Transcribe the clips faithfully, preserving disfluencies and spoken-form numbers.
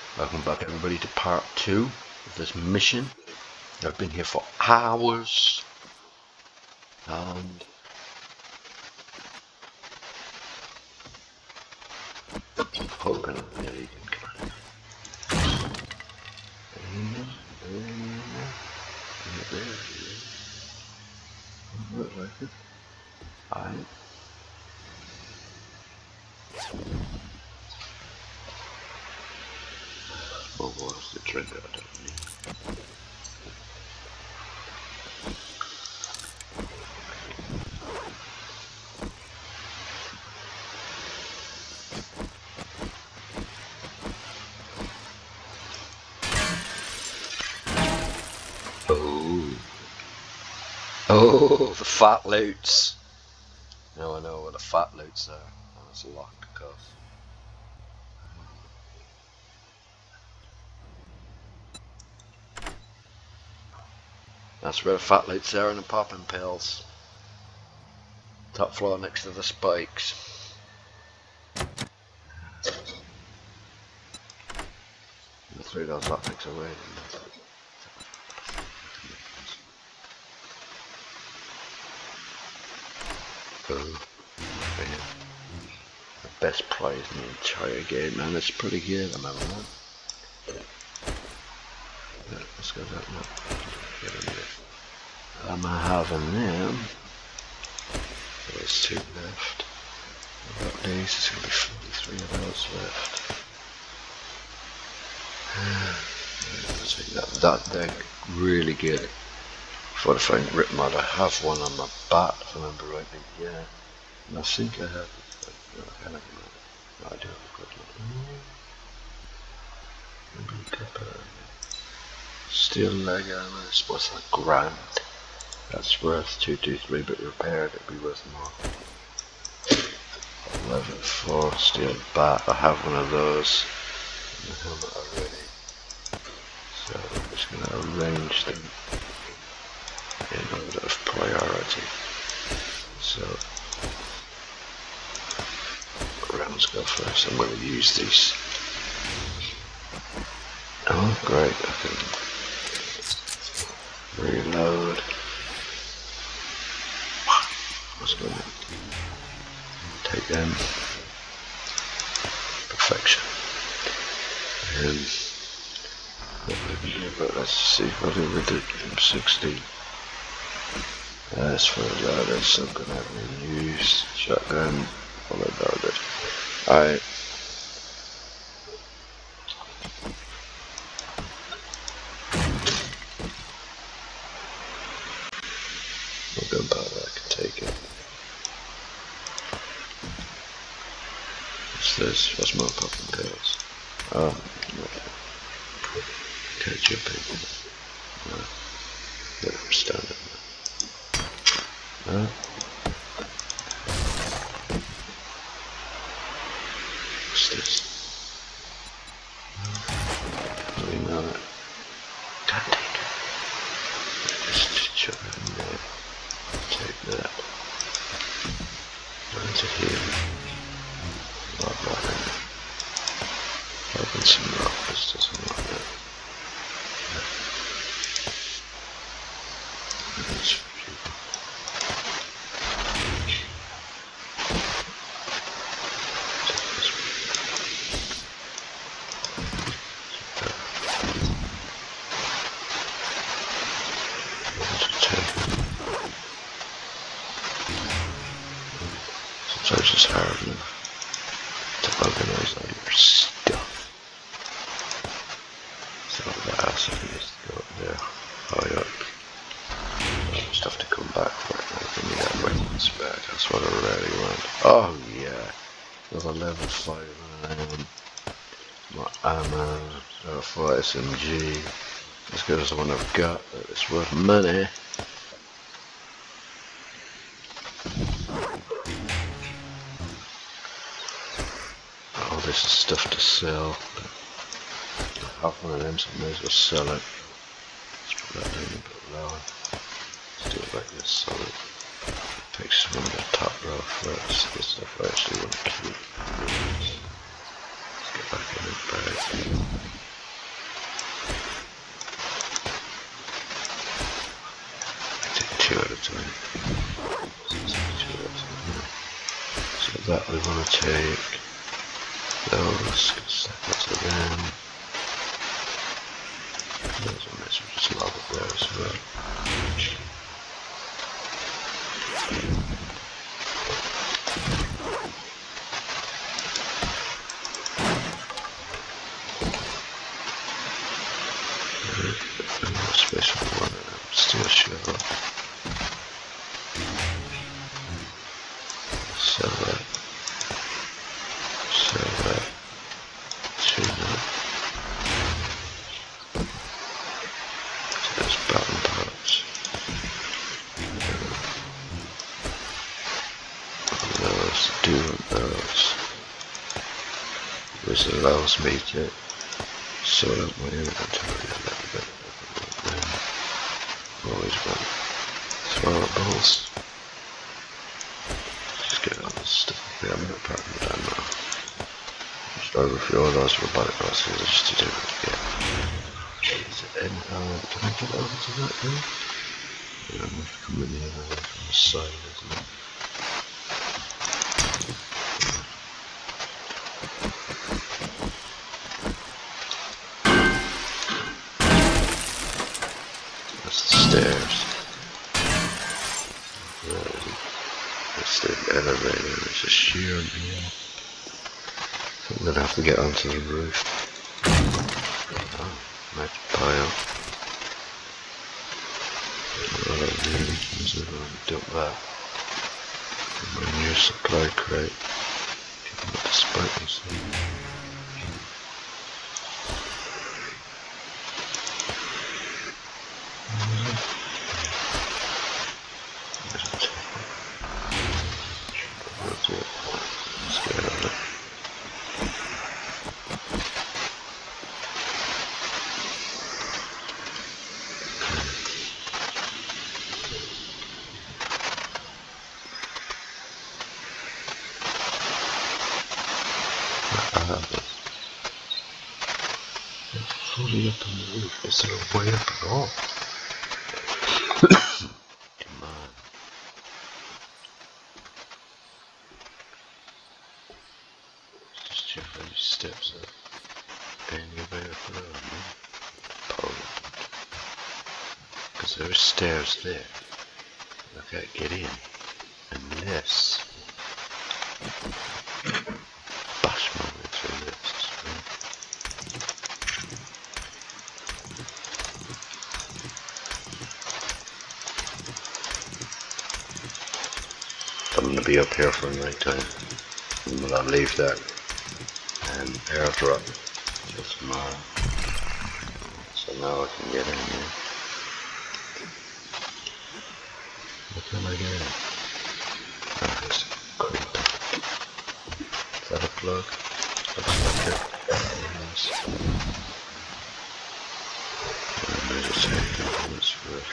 Welcome back everybody to part two of this mission. I've been here for hours and hoping I'm really good. Looks like it. Alright. Oh, what's the trigger? I don't need. Oh. Oh, the fat loots. Now I know where the fat loots are. Oh, it's locked, of course. That's where the fat loots are, and the Poppin Pills. Top floor next to the spikes. I threw those optics away. Oh, yeah. The best prize in the entire game, man. It's pretty good, I remember that. Yeah, let's go that now. Get in there. Am I having them? There's two left. What about these? There's going to be forty-three of those left. that, that, they're really good. For the Frank Rip mod, I have one on my bat, if I remember rightly. Yeah. And I think I have. No, I can't have no, I do have a good one. Maybe a couple of steel leg armor. It's worth a grand. That's worth two two three, but repaired it'd be worth more. Level four steel bat. I have one of those in the helmet already. So I'm just gonna arrange them in order of priority. So rounds go first. I'm going to use these. Oh great, I can reload. I was going to take them. Perfection. And but let's see what we did with the M sixty. As for that, there's some going to have to use shotgun. All about it. Alright. No gunpowder, I can take it. What's this? What's more Poppin Pills? Oh, no. Can't jump in. No. Let him stand up. No. What's this? Oh, you know it. Can't take it. Just chuck it in there. Take that. Into here. Lock that in. Open some rock. This doesn't like that. That's sometimes it's hard enough to organize all your stuff. So the ass if you just go up there, high up. Stuff to come back for it. Now give me that weapons back. That's what I really want. Oh yeah, another level five um, my ammo, level four S M G. As good as the one I've got, but it's worth money. Oh, this is stuff to sell. I have one of them, so I may as well sell it. Let's put that down a bit lower. Let's do it like this, so it takes from the top row first. This stuff I actually want to keep. Let's get back in the bag. So that we want to take those, because that's a them. There's a message, just log it there as well. Special one of them, still sure. Sell that. Sell that. Two that. So there's button parts. Those, do those. This allows me to sort out my inventory a little bit. Always want smart balls. Just get all this stuff. Yeah, I'm not proud of that now. Just overfuel those robotic rascals just to do it. Yeah. Is it in? Uh, can I get over to that now? Yeah, I'm going to come in the other way from the side, isn't it? Stairs. That's the elevator, there's a shear in here. I'm gonna have to get onto the roof. Oh, nice pile. Alright, there's a dump that. My new supply crate. Give me the spikes. Fully up on the roof. Is there a way up at all? Come on. Just check how many steps up. Any way up at all, man? Probably. Because there are stairs there. I can't get in. Unless bash my way through this. I'm going to be up here for night time, and will I leave that and airdrop till tomorrow, so now I can get in here. What can I get in? Oh, there's a creep. Is that a plug? Looks like it. Yes. Let me just take this first.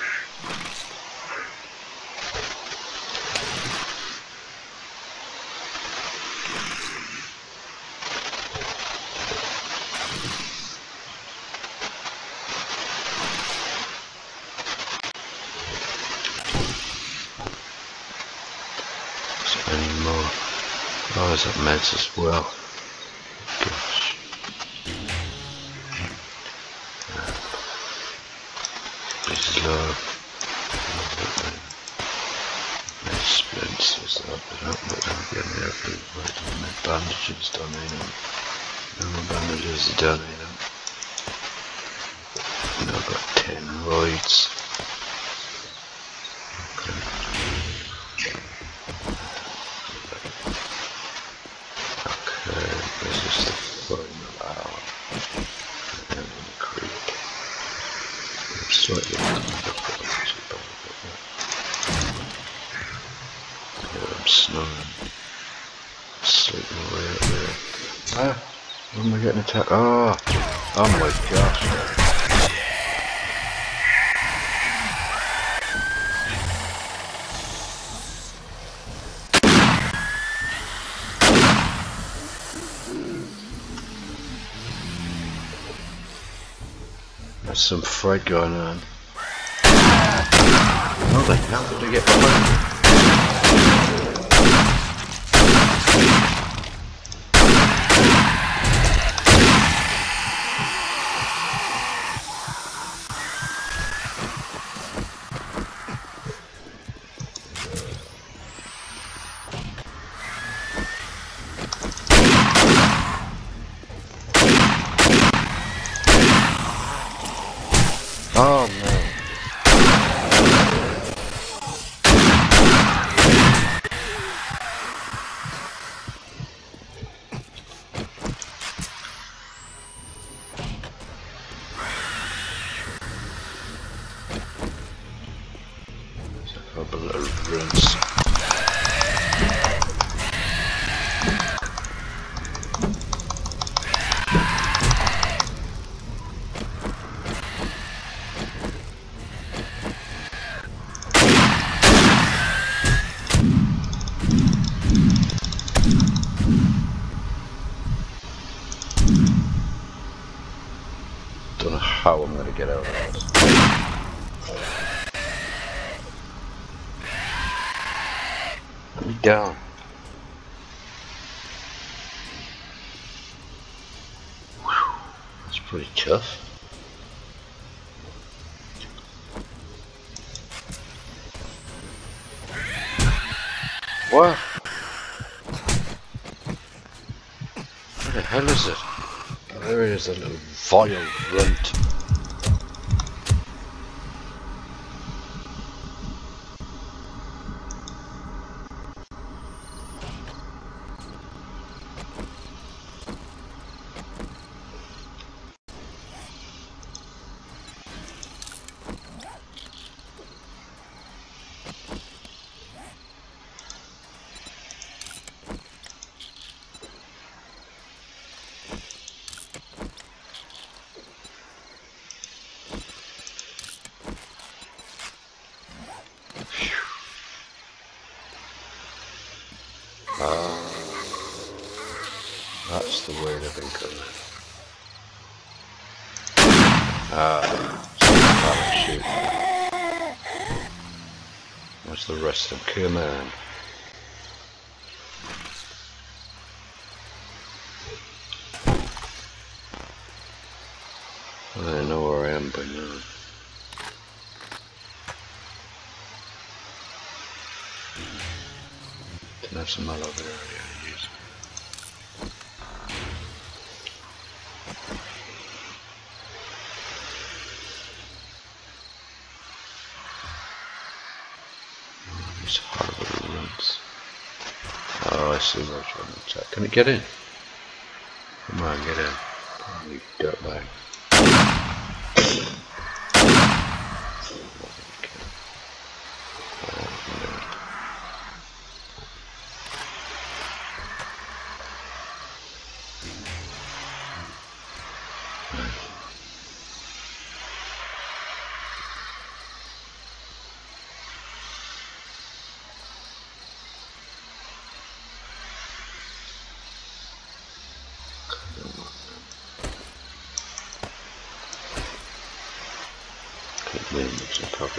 Any more? Oh, is that meds as well? Gosh. Yeah. This is low. There's splinters up and up, but I'm getting there for my bandages done in them. No more bandages are done in them. And I've got ten roids. This is the final hour, and then in the creek. I'm slightly cleaned up, but not too bad about that. Yeah, I'm snoring. Sleeping away up there. Ah! When am I getting attacked? Oh! Oh my gosh! There's some fight going on. How the hell did they get behind me? Oh no. There's a couple of runs. Don't know how I'm going to get out of this. Put me down. Whew. That's pretty tough. What? Where the hell is it? There is a little vile runt. Ah, that's the way they've been coming. Ah, parachute. What's the rest of them? Come on. I know where I am by now. Can have some aloe vera to use. Oh, these horrible lumps. Oh, I see where it's trying to attack. Can it get in? Come on, get in. Oh, you dirtbag. Limbs and probably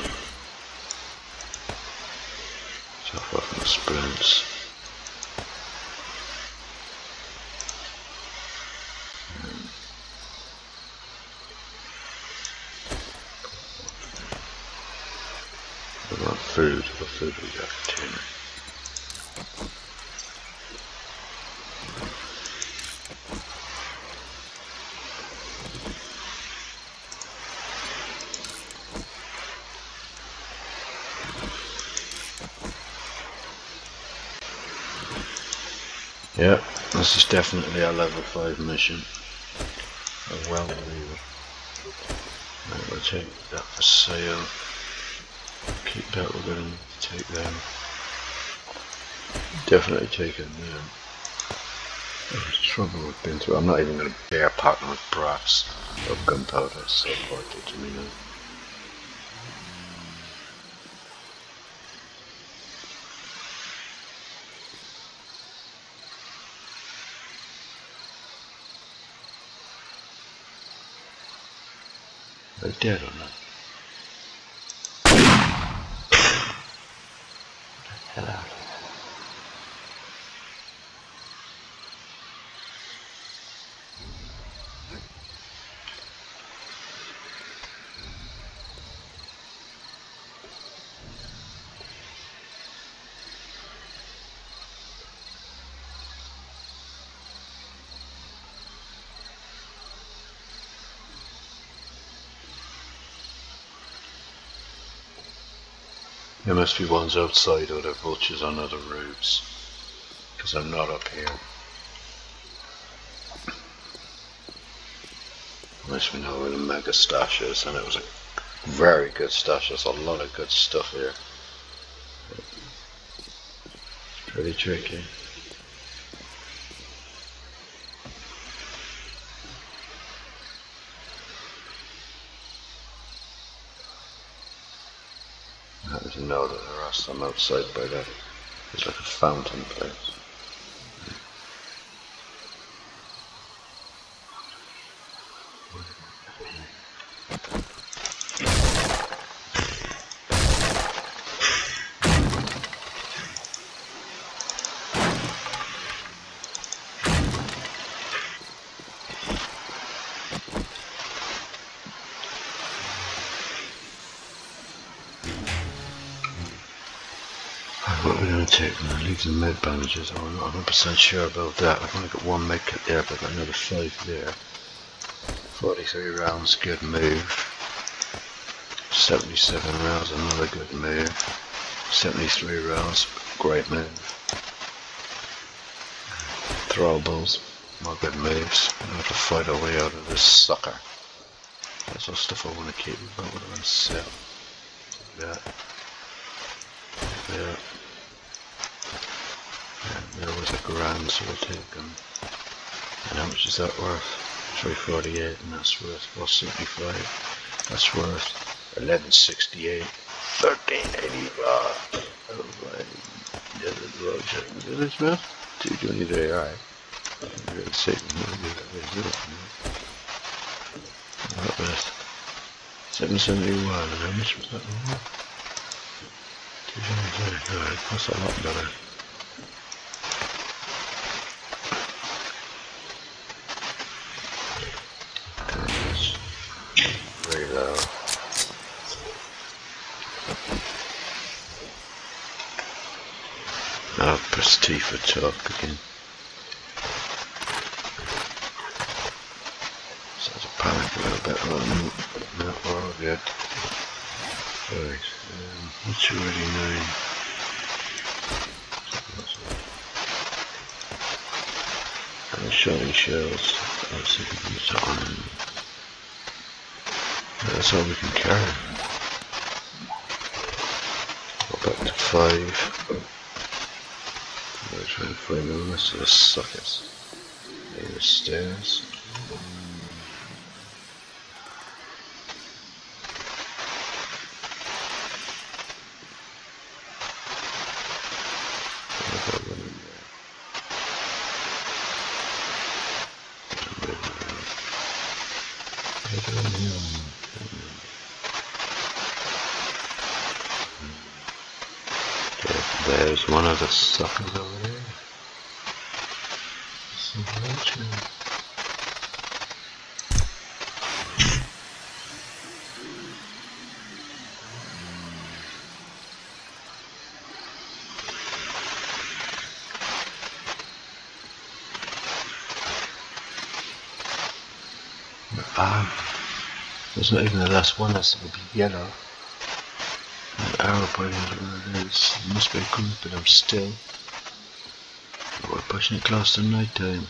tough off the sprints. What about food? What food we got for dinner? Yep, this is definitely a level five mission. I well believe it. Right, we'll take that for sale. Keep that, we're going to take them. Definitely taking them. There's trouble we've been through. I'm not even going to bear partner with brass of gunpowder. It's so vital to me now. They're dead or not? There must be ones outside or they're vultures on other roofs. Because I'm not up here. Unless we know where the mega stash is, and it was a very good stash. There's a lot of good stuff here. It's pretty tricky. I happen to know that there are some outside by that. There's like a fountain place. What we're going to take, we're going to leave the med bandages. I'm not one hundred percent sure about that. I've only got one med kit there, but I've got another five there. forty-three rounds, good move. seventy-seven rounds, another good move. seventy-three rounds, great move. Throwables, more good moves. We have to fight our way out of this sucker. That's all stuff I want to keep, but what do I want to sell? That. Yeah. Yeah, there was a grand, so we'll take them. And how much is that worth? three forty-eight, and that's worth four seventy-five. That's worth eleven sixty-eight. thirteen eighty-five. Oh my. Yeah, the road check. Is this worth? two twenty-three, alright. I'm really sick. I'm going to do that way to do it. What worth? seven seventy-one, and how much was that one? two twenty-three, alright, that's a lot better. Reload. Now press T for talk again. Sounds a panic a little bit. Oh, no, no, we're all good. Right, um, what's already nine? And shotty shells. Let's see if we can put that on. That's all we can carry. Go back to five. We're trying to find the rest of the suckers. Maybe the stairs. There's one of the suckers over there. Some vulture. Ah, there's not even the last one. That's will be yellow. An arrow pointing at where it is. It must be a group, but I'm still. We're pushing it close to night time.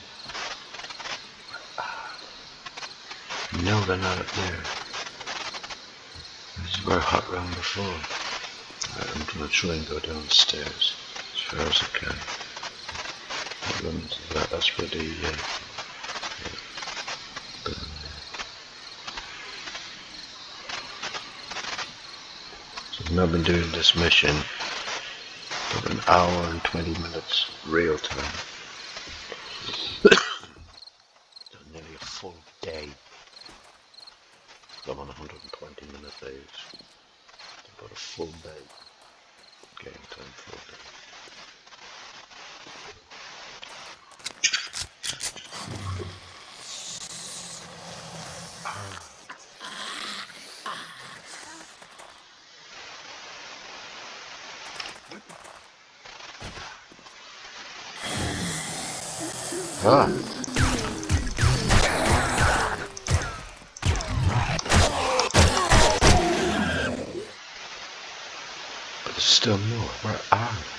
No, they're not up there. This is very hot round before. Right, I'm going to try and go downstairs as far as I can. What room is that? That's where the. Uh, I've now been doing this mission for an hour and twenty minutes real time. Nearly a full day. I'm on one hundred twenty minute days. About a full day. Game time full day. Ah. But the still more. Where are they?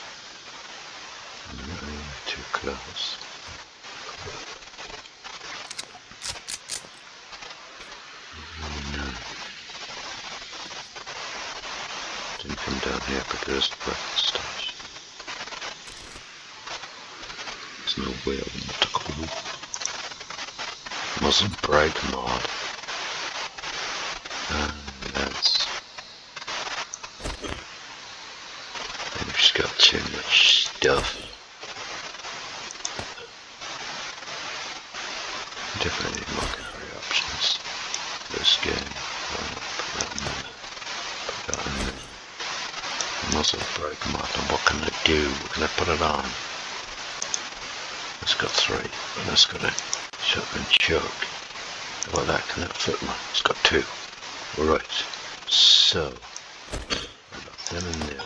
I'm not really too close. Oh no. Didn't come down here because the breakfast stops. There's no whale in the clue. Mustn't break mod. And that's... I've just got too much stuff. Definitely need more carry options for this game. I'll put that in there. Put that in there. Muzzle break mod, and what can I do? What can I put it on? It's got three, and it's got a shotgun choke. How about that? Can that fit one? It's got two. Right. So, I got them in there.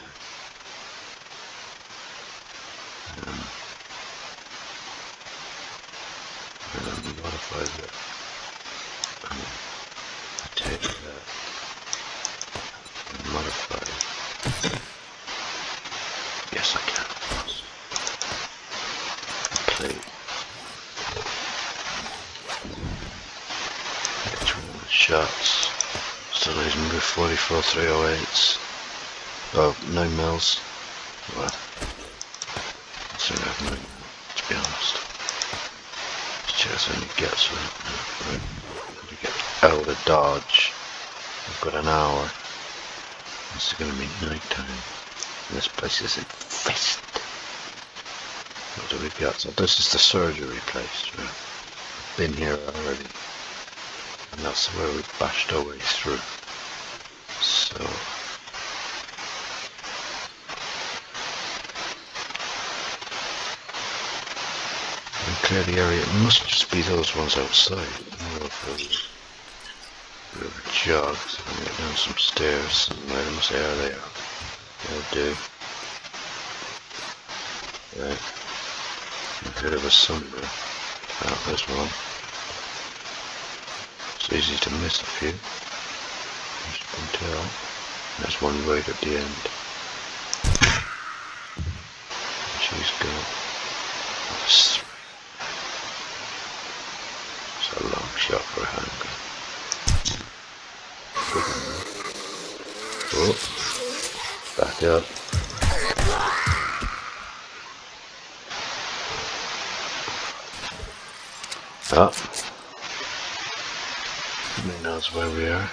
Um, and then modify that. Um, take that. And modify it. Yes, I can. Complete. twenty-one shots. Still using with forty-four three oh eights. Oh, nine mils. Well, I think I have nine mils, to be honest. Let's check how many gets with it. Right. Gotta get out of dodge. I've got an hour. This is going to be night time. This place is infested. What do we got? So this is the surgery place. Right? Been here already. And that's where we bashed our way through. So... we clear the area. It must just be those ones outside. We'll have a jog. So I'm going to get down some stairs. And let them say, oh, they are. They'll do. Right. A bit of a sunburn. Oh, there's one. It's easy to miss a few, as you can tell. There's one right at the end. She's gone. That's three. It's a long shot for a handgun. Oh, back up. Oh. He knows where we are.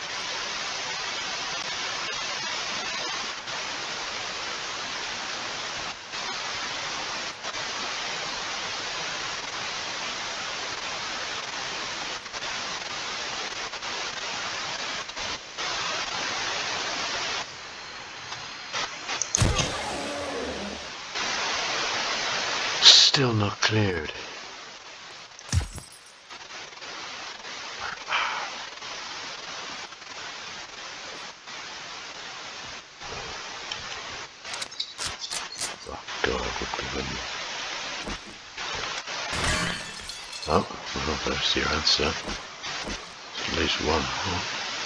Still not cleared. Oh, well, there's your answer. At least one. Huh?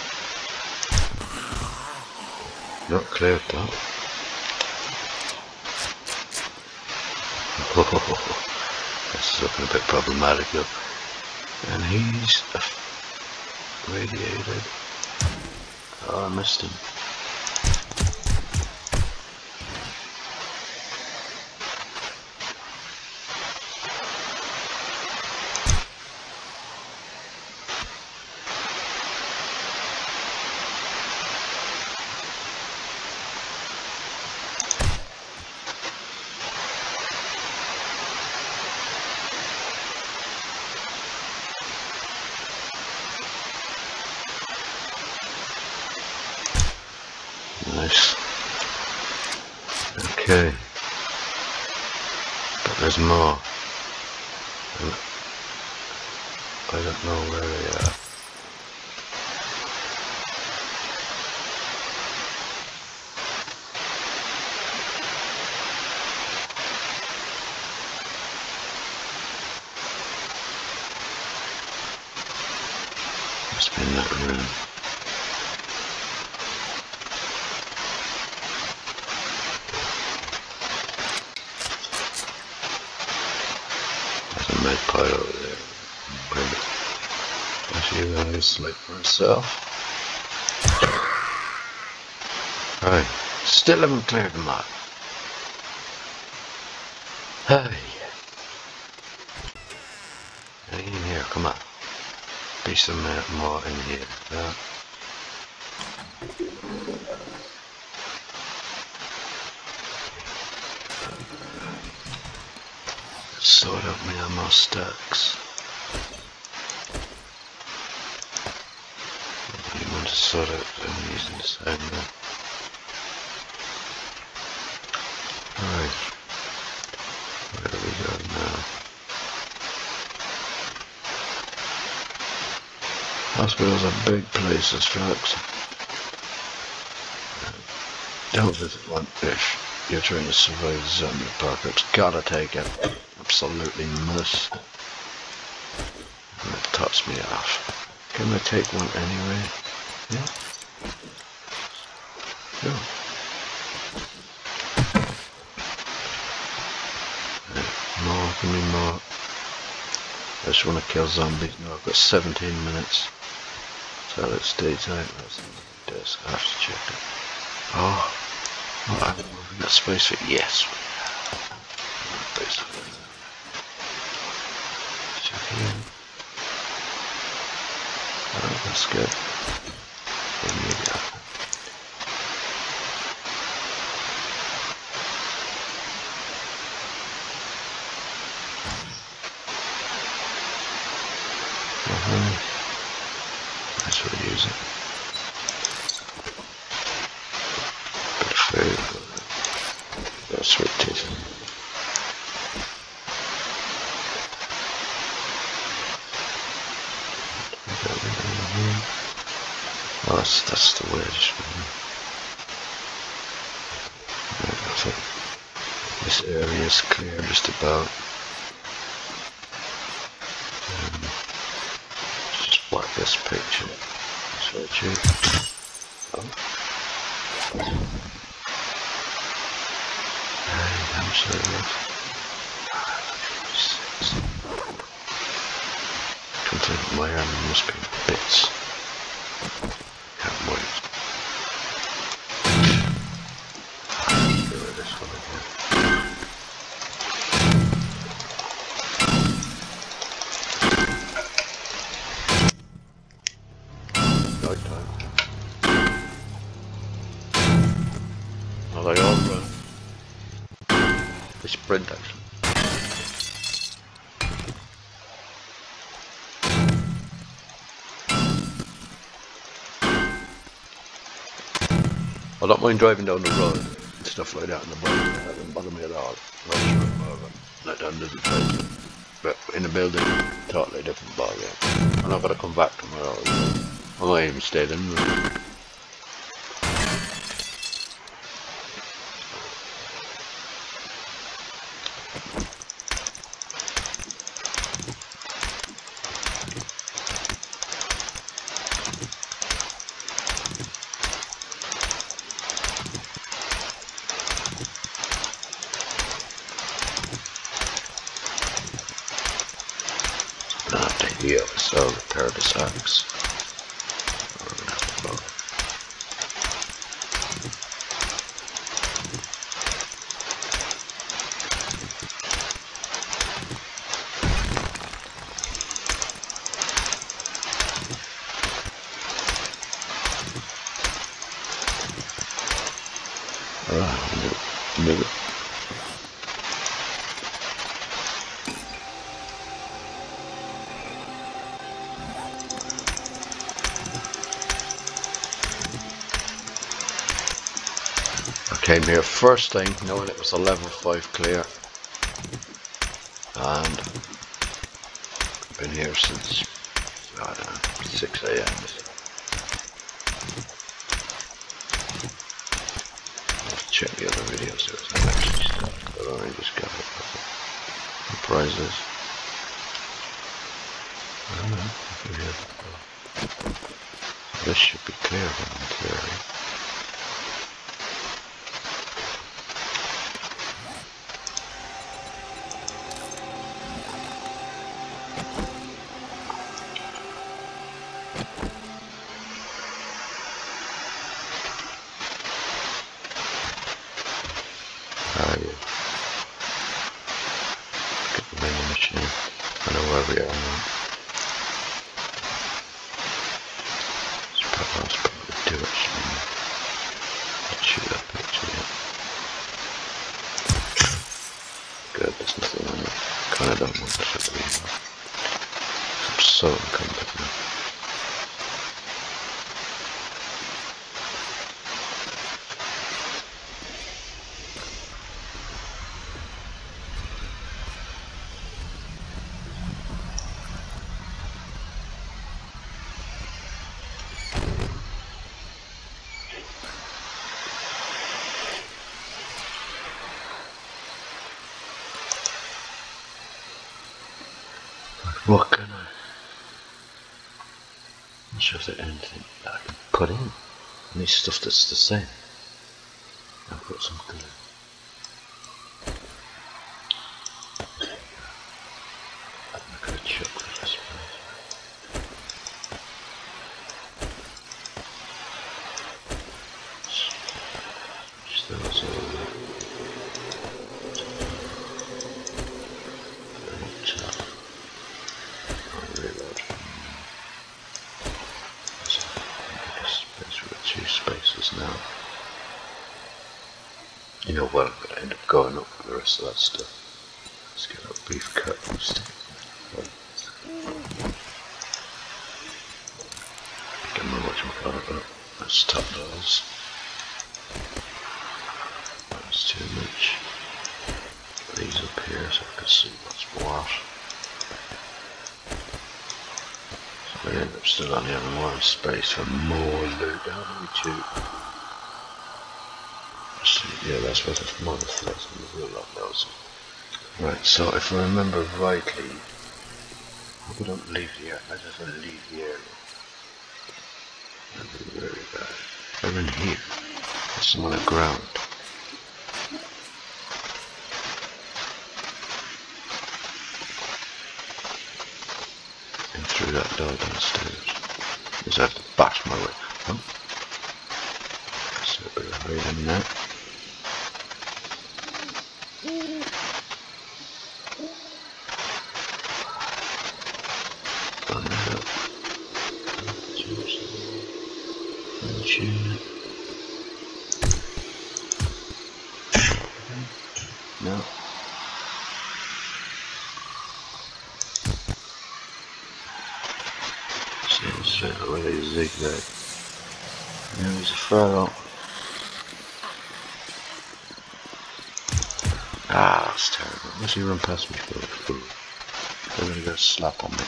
Not cleared though. Oh, this is looking a bit problematical. And he's radiated. Oh, I missed him. Nice. Okay. But there's more. And I don't know where they are. Must be in that room. Maybe. Actually, I was sleep for himself. Right. Still haven't cleared them out. Hey. Get in here, come on. Be some more in here. Yeah. Sort out my ammo stacks. You want to sort out I'm using the same now. Alright. Where do we go now? Hospitals are big places, folks. Don't visit one if you're trying to survive the zombie apocalypse. Gotta take it. Absolutely must. And it tops me off. Can I take one anyway? Yeah. Sure. Yeah. More, give me more. I just want to kill zombies. No, I've got seventeen minutes. So let's daytime. That's on the desk. I have to check it. Oh, oh I haven't we got space for it. Yes, we have. Basically. Check in. Oh, that's good. There you go. Uh-huh. That's what I use it. Bit of food. That's sweet teeth. Oh, that's, that's the wedge. I think this area is clear just about. Um, let's just block this picture. Switch it. Oh. Hey, I'm sorry. Come think my arm must be bits. Can't wait. Do this one again. Night time. Oh, they all run. They sprint actually. I don't mind driving down the road and stuff like that in the bike. That doesn't bother me at all. Not down the place. But in the building, totally different ballgame. I'm not gonna come back tomorrow. I might even stay in. Heal, so repair this axe. Ah, maybe. Came here first thing knowing it was a level five clear, and been here since I don't know, six A M I'll check the other videos. There was no actually stuff, but I already just got it. The prizes. I don't know. This should be clear then in theory. saw him come back now. What can I? I'm not sure if there's anything that I can put in. I need stuff that's the same. I'll put some glue. I'd make a chocolate, I suppose. Just those all there. Spaces now. You know what, I'm going to end up going up with the rest of that stuff. Let's get that beef cut instead. I can't remember what you call it, but let's top those. That's too much. These up here so I can see what's what. I end up still only having one space for more loot. How do we choose? Yeah, that's what it's more reflects on the real lot those. Right, so if I remember rightly, we don't leave the area. I just want to leave the area. That'd be very bad. They're in here. There's some on the ground. Through that door downstairs. Just have to bash my way. Oh. That's a bit of hurry in there. Burn that up. Tune it. No. Straight away they zigzag. Now he's a fellow. Ah, that's terrible. Unless he run past me for a fool. They're gonna go slap on me.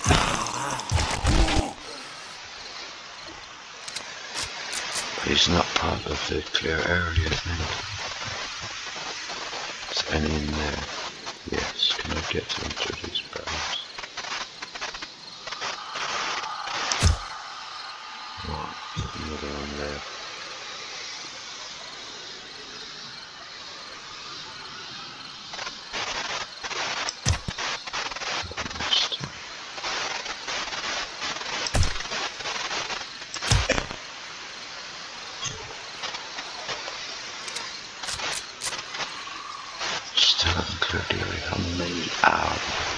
But he's not part of the clear area, I think. Is any in there? Yes. Can I get to him through these barrels? Another one there. Still haven't cleared the area. How many hours?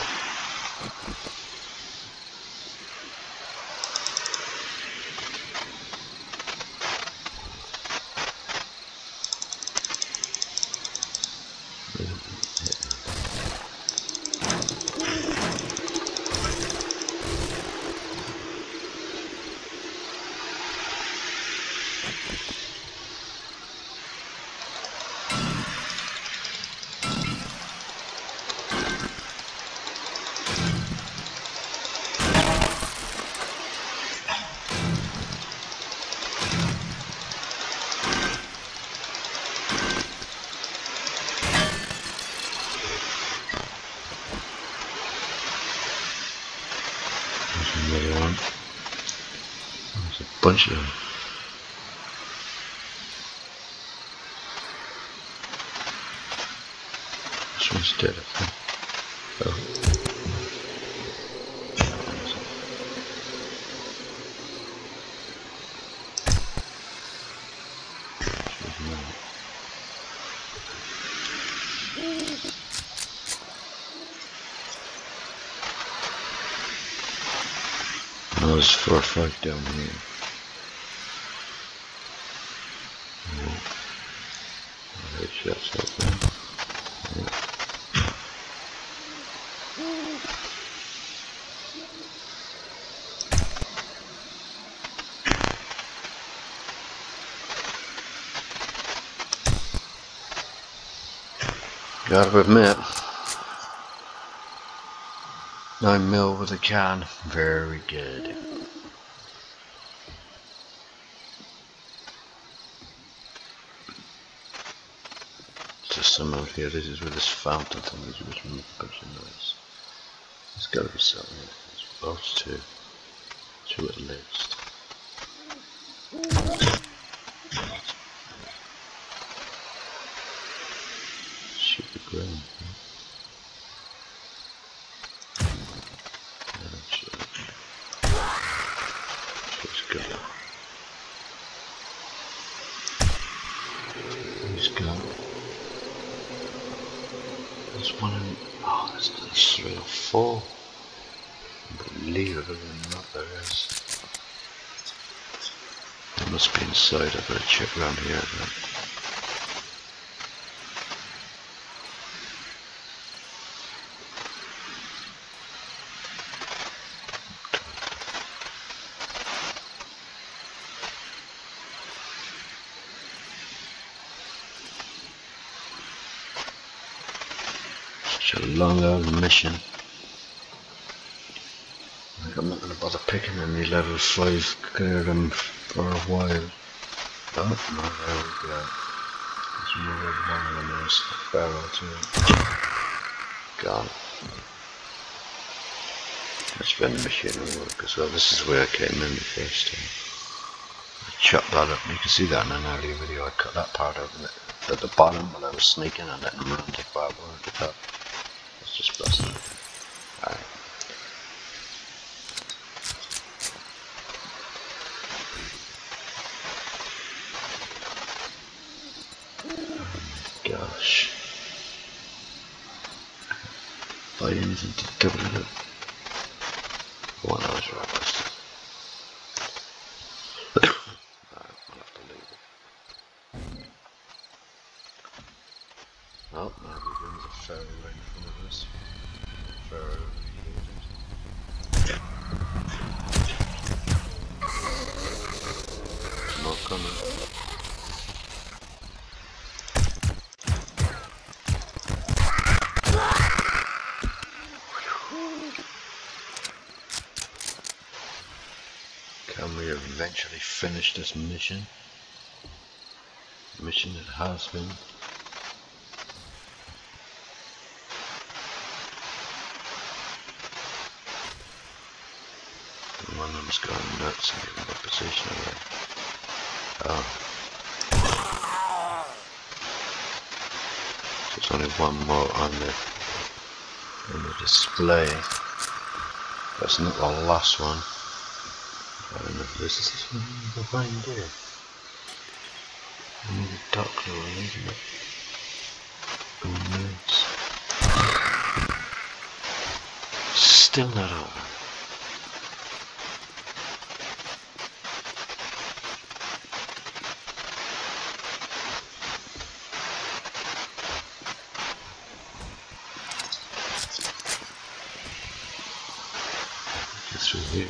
Another one. There's a bunch of them. This one's dead, I think. Oh. Oh, there's four or five down here. Yeah. Oh, there's shots out there. Yeah. Gotta admit, nine mil with a can, very good. Just some out here. This is where this fountain thing is, which makes a bunch of noise. There's gotta be something. There's boats too. Two at least. Shoot the ground. Let's go. He's gone. There's one in. Oh, there's three or four. Unbelievable that there is. There must be inside. I better check around here then. Such a long old mission. I'm not going to bother picking any level five, clear them for a while. Oh, no, there we go. There's more one of them, there's a barrel too. Gone. Let's bend the machine and work as well. This is where I came in the first time. I chopped that up, you can see that in an earlier video. I cut that part out at the bottom while I was sneaking and letting them run take part at the top. Let's just bust it. Alright. Gosh. Buy anything to double it up. One hour's right, bastard. Alright, I'll have to leave it. Oh, maybe there's a ferry right in front of us. Ferry over here. More coming. Can we eventually finish this mission? Mission it has been. One of them's going nuts and getting the position away. Oh. So there's only one more on the, on the display. That's not the last one. I don't know if this is this one behind there. I need a dark one, isn't it? Oh, nice. Still not over. It's through here, isn't it?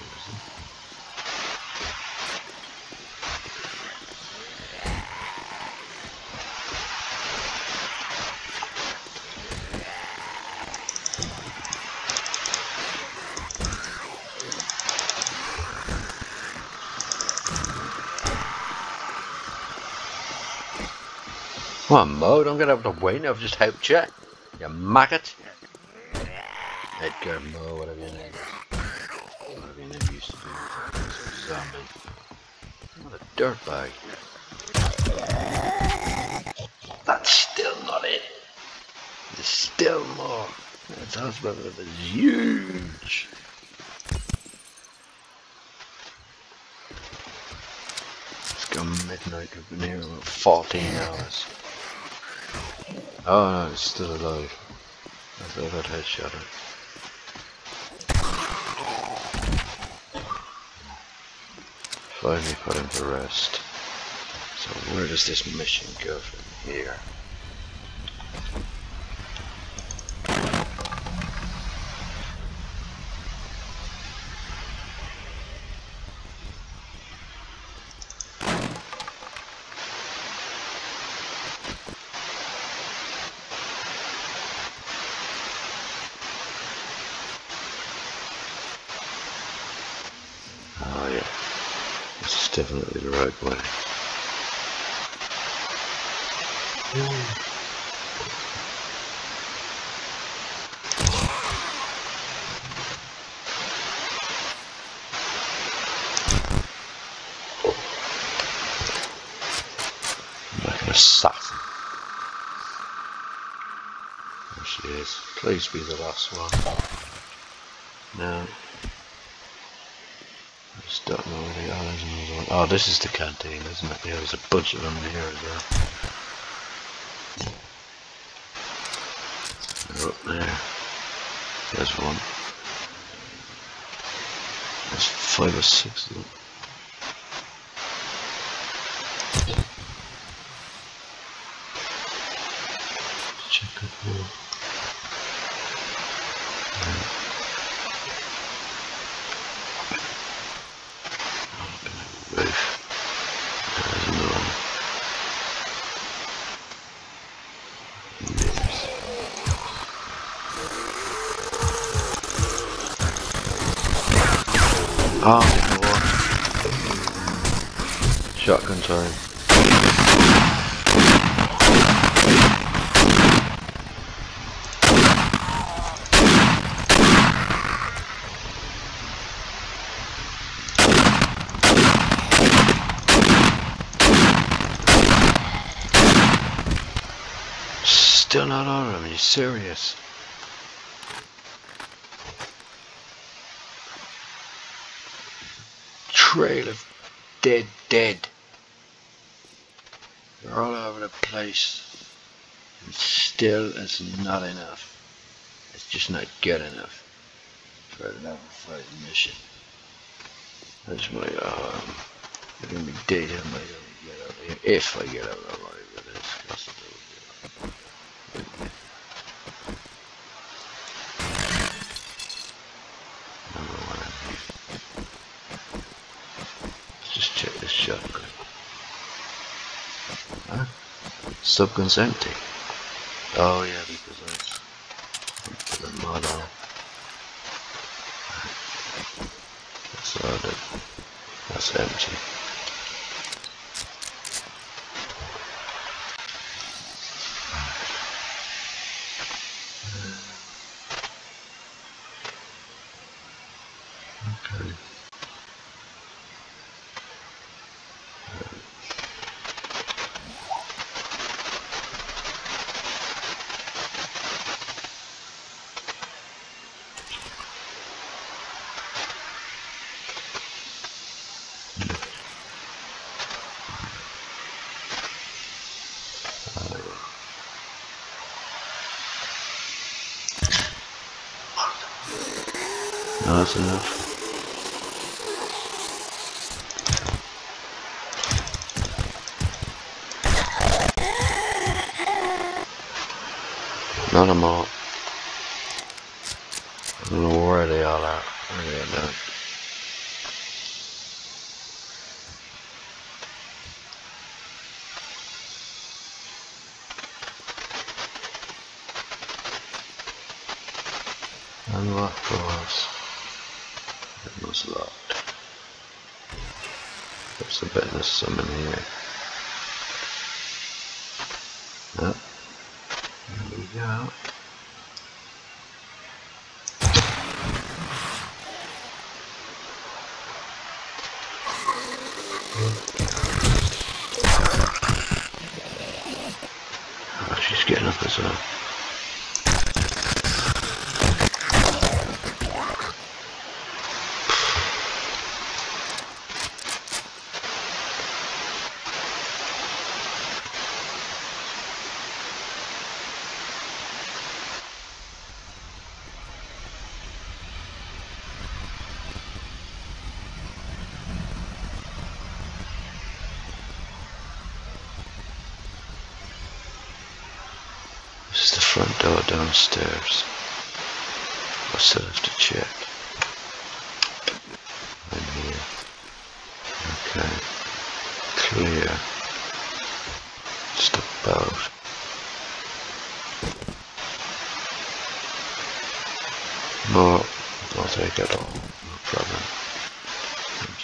Come on, Mo, don't get out of the way now, I've just helped you. You maggot. Edgar, Mo, whatever your name is. Whatever your name used to be. Zombie. What a dirtbag. That's still not it. There's still more. That husband is huge. It's gone midnight, we've been here about fourteen hours. Oh no, it's still alive. I thought I'd headshot it. Finally put him to rest. So where does this mission go from here? Oh yeah, this is definitely the right way. Like an assassin. There she is. Please be the last one. No. I just don't know where the others are. Oh, this is the canteen, isn't it? Yeah, there's a bunch of them here as well. They're up there. There's one. There's five or six of them. Check up here. Oh, what? Shotgun time. Still not on him, are you serious? Trail of dead dead. They're all over the place. And still it's not enough. It's just not good enough for a level five mission. That's my um it's gonna be daytime by the time I get out of here. If I get out alive with this, because just check this shotgun. Huh? Subgun's empty. Oh yeah, because I put the mod on. That's loaded. That's empty. Okay. No, that's enough. Not them all. I don't know where they all are. Where they are now. Unlock doors. It was locked. There's a bit of some in here. Oh, there we go. Oh, she's getting up as well. This is the front door downstairs. I still have to check. In here. Okay. Clear. Just about. No, I'll take it all. No problem. Thank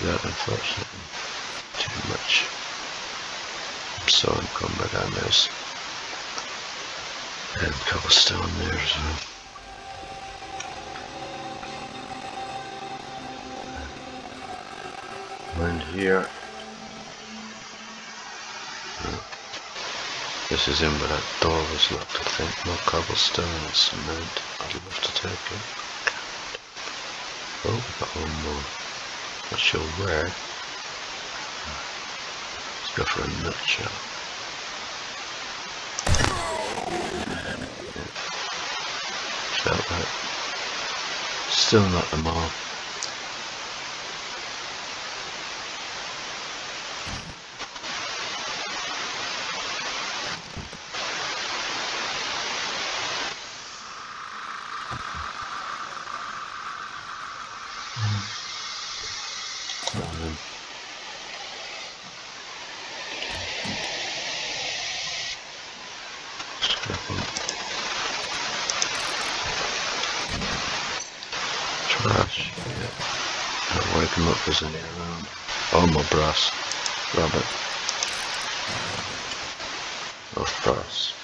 that, unfortunately. Too much sword combat on this. And cobblestone there as well. And here, oh, this is in, but that door was locked, I think. No cobblestone and cement. I'd love to take it. Oh, we got one more. Not sure where. Let's go for a nutshell. Felt that. Still not them all. Trash, yeah. I'll wake him up if there's any around. Oh, more brass. Grab it. Oh, brass.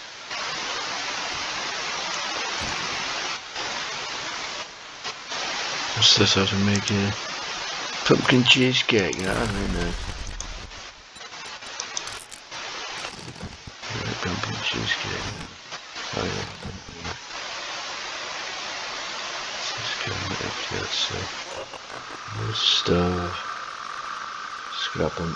What's this? How to make a pumpkin cheesecake? You know what I mean? Uh, yeah, pumpkin cheesecake. Oh, yeah. Let's see. More stove. Scrap them.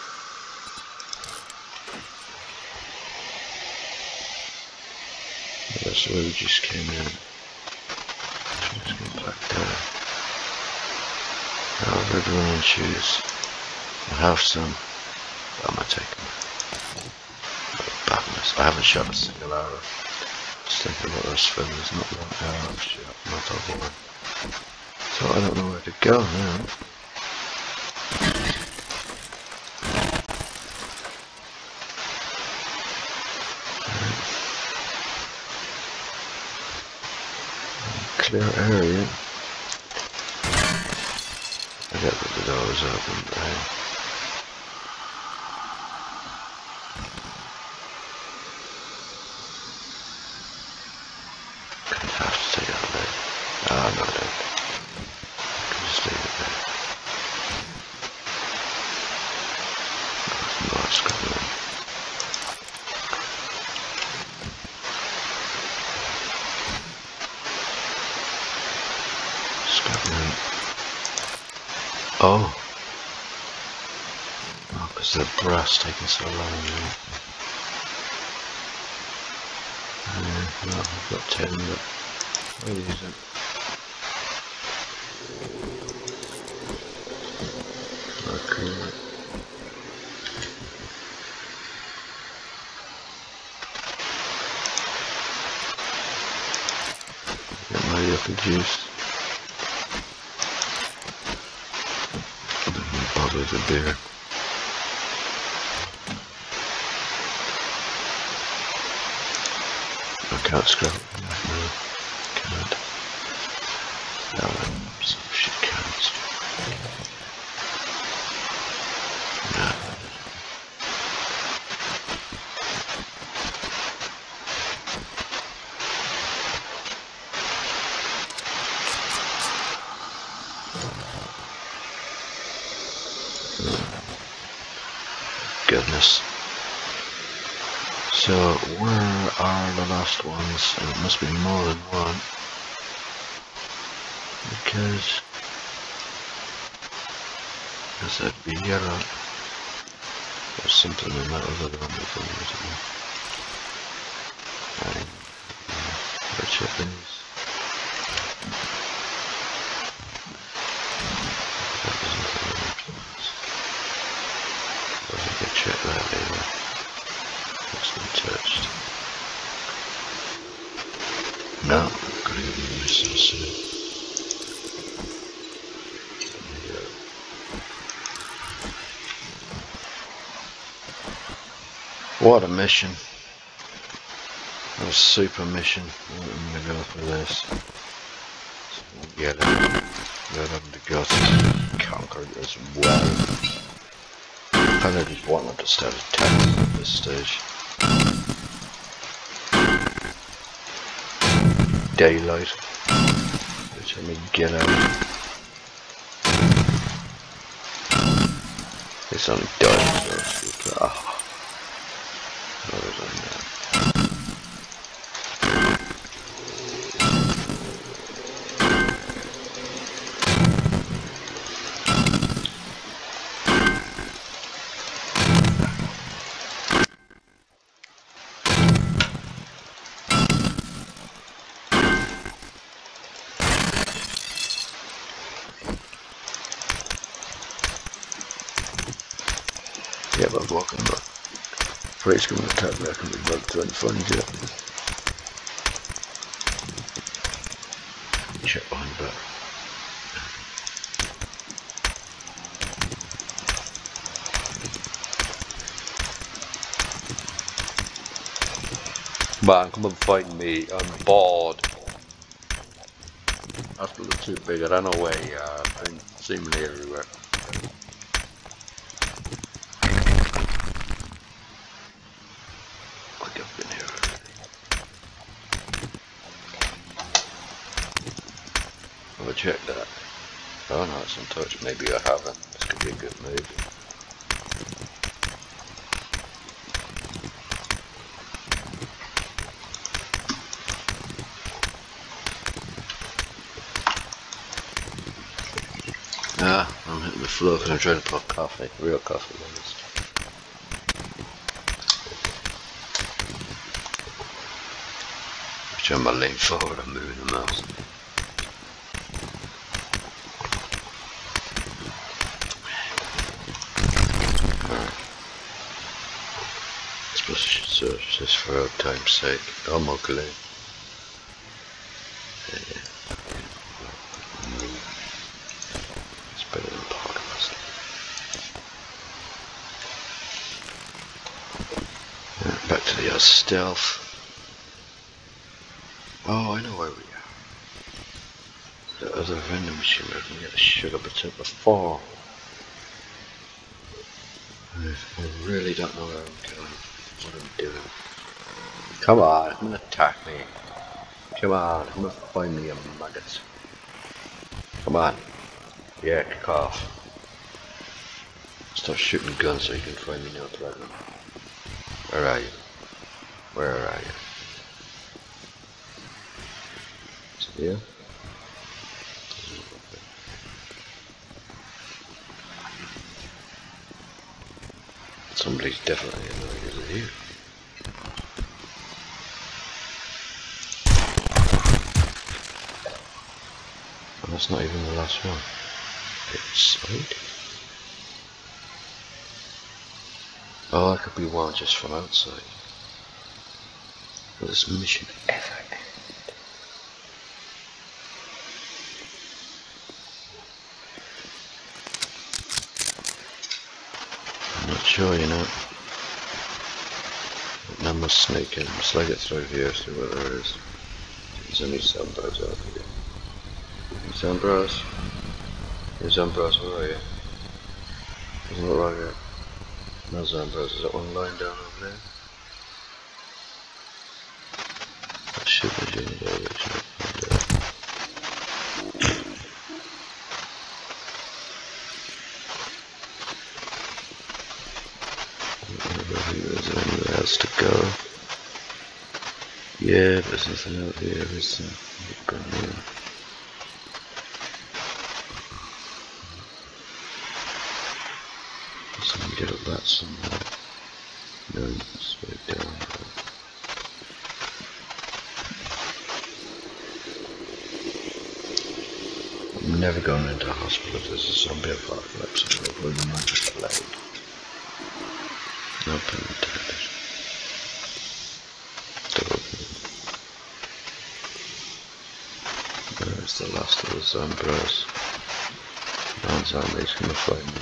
That's where we just came in. Let's go back there. Now, red running shoes. I have some. But I'm gonna take them. Badness. I haven't shot a single arrow. Just thinking about those feathers, not one arrow I've shot, not over one. So I don't know where to go now. Clear area. I get that the door's open there. Gonna have to take that leg. Ah, no, I don't. Just leave it there. Nice, got it. Scotland. Oh. Oh, because the brass taking so long. Yeah. Uh, no, I've got ten, but I'll use it. Okay. Get my yuppie juice. Bottle of beer. I can't scrap it. No, can't. No, some shit counts. No. Goodness. So, where are the last ones? And it must be more than one. Because... Because that'd be yellow. There's something in that other one before, isn't there? Right. Yeah. Let's check these. Check that either. It's been touched. No, could even be missing soon. There we go. What a mission. What a super mission. I'm gonna go for this. Yeah, let them the guts to conquer it as well. I kind of just want them to start attacking at this stage. Daylight. Which let me get out. It's only dinosaurs. Ah. What was I now? Yeah, but I'm walking back. Freight's going to attack me, I can be back trying to find you. Check behind back. Man, come and find me, I'm bored. After the too big, I don't know where you are, I've been seemingly everywhere. Check that. Oh no, it's untouched. Maybe I haven't. This could be a good move. Ah, I'm hitting the floor because I'm trying to put coffee. Real coffee, that is. I'm trying to lean forward and moving the mouse. Search this for old time's sake. I'm ugly. Yeah. It's better than podcast. Right, back to the old stealth. Oh, I know where we are. The other vending machine where I can get the sugar bits before. I really don't know where I'm going. What I'm doing. Come on, come and attack me. Come on, come and find me, you maggots. Come on. Yeah, kick off. Start shooting guns so you can find me now, threaten. Where are you? Where are you? Is it here? Somebody's definitely annoyed as it here. And that's not even the last one. Inside? Oh, that could be one just from outside. Will this mission ever end? I'm not sure, you know. I must sneak in. Must I get through here, see what there is. There's any sandbags out here. Any sandbags? Any sandbags, where are you? Doesn't look right here. No sandbags, is that one lying down over there? That should be in the direction. Is there anywhere else to go? Yeah, there's nothing out here, is there? Here. So I can get up that somewhere. No, it's way down there. I'm never going into a hospital if there's a zombie apocalypse. I'm avoiding my plague. No pun intended. There's the last of the zombies. No zombies gonna find me.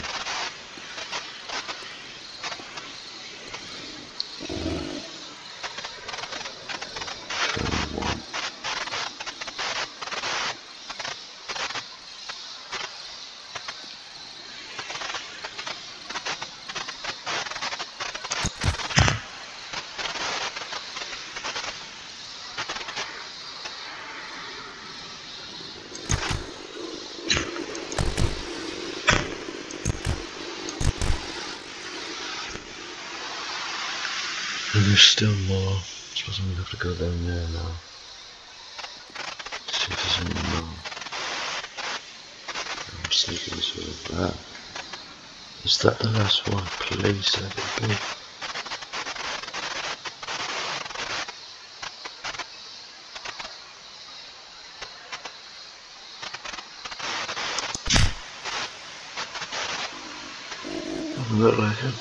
And there's still more. I suppose I'm gonna have to go down there now. See if there's any more. I'm sneaking this way back. Is that the last one? Please let it be. Doesn't look like it.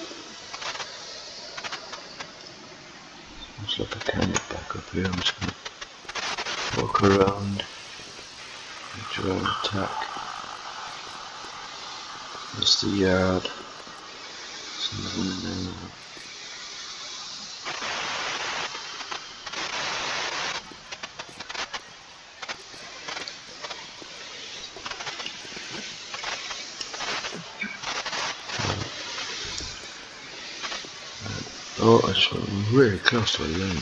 Looks like I can't get back up here. I'm just gonna walk around and try and attack. That's the yard. There's nothing in there now. Oh, I just got really close to a lane.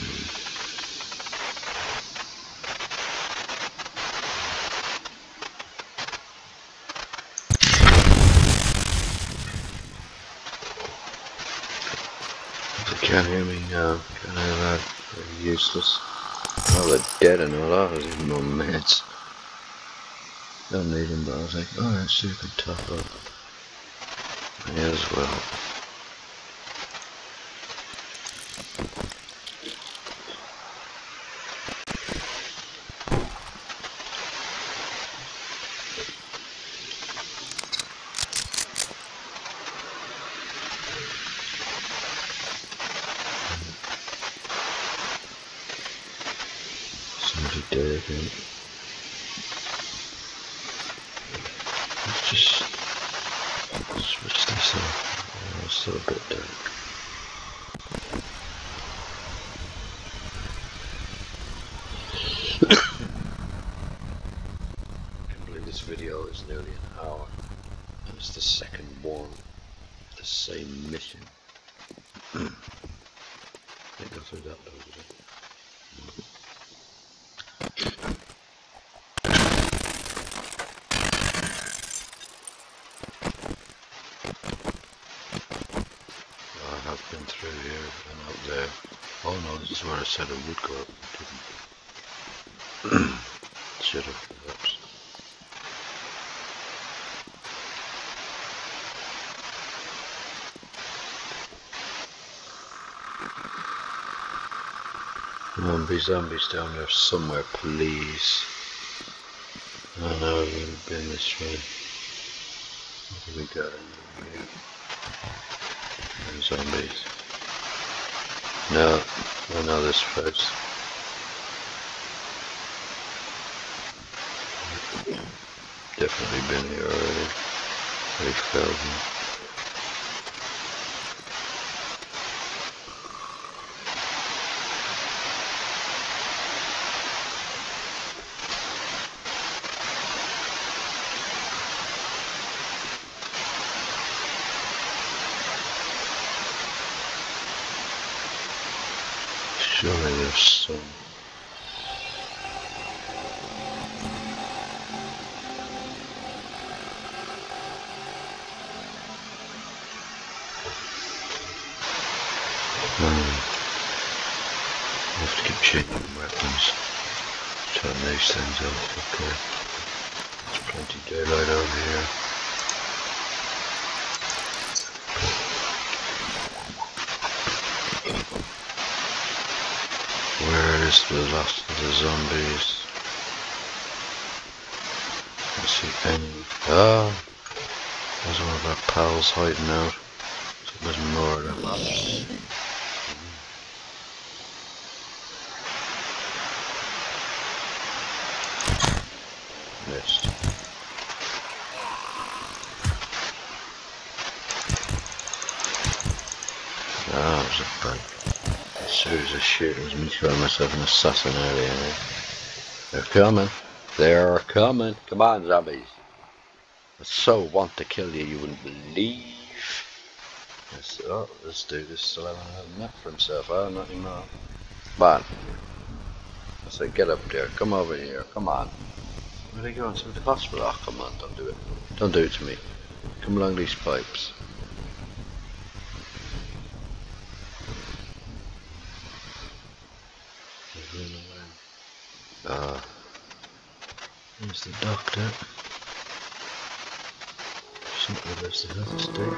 They can't hear me now. Can't hear that. Very useless. Oh, they're dead and all that. There's even more meds. Don't need them, but I was like, oh, let's see if we can top up. May as well. Somebody dead again. Let's just switch this off. Oh, it's still a bit dark. I can't believe this video is nearly an hour. And it's the second one. The same mission. Can't go through that though, did I? I've been through here and out there. Oh no, this is where I said I would go up. Didn't. Should have, perhaps. Come on, be zombies down there somewhere, please. I know we've been this way. What have we got in here? Zombies. No, I know this place. Definitely been here already. They fell me. Surely there's some. Hmm. I have to keep changing weapons. Turn these things off. Okay. There's plenty of daylight over here. Where is the last of the zombies? I see any. Ah! There's one of our pals hiding out. So there's more of them. Missed. Ah, it was a bad. Series of shit. It was me throwing myself an assassin earlier. Eh? They're coming. They're coming. Come on, zombies. I so want to kill you, you wouldn't believe. Yes, oh, this dude is still having a nap for himself. Oh, not anymore. Come on. I said, get up there. Come over here. Come on. Where are they going? To the hospital? Oh, come on. Don't do it. Don't do it to me. Come along these pipes. car. There's the doctor. She's not the best of health state, huh?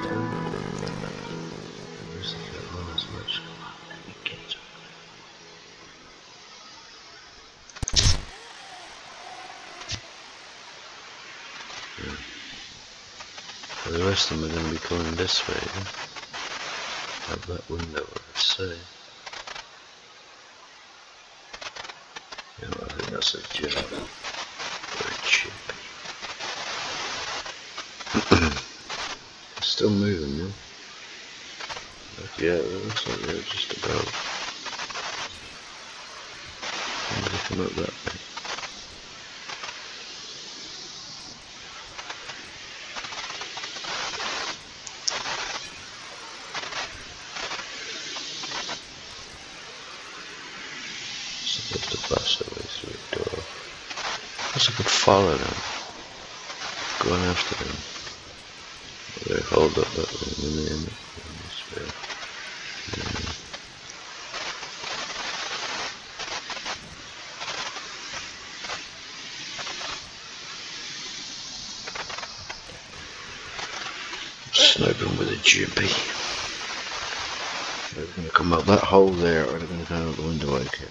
At least I can't run as much. Come on, let me get to it. Yeah. Well, the rest of them are going to be coming this way, huh? Out that window, I would say. Yeah, well, I think that's a job. Very cheap. Still moving, yeah? But yeah, it looks like they're just about. Somebody come up that way. Supposed to bash their way through the door. I guess I could follow them. Go on after them. They hold up that way and then they end up in this way. Yeah. Sniping with a jippy. They're going to come out that hole there, or they're going to come out the window I came out.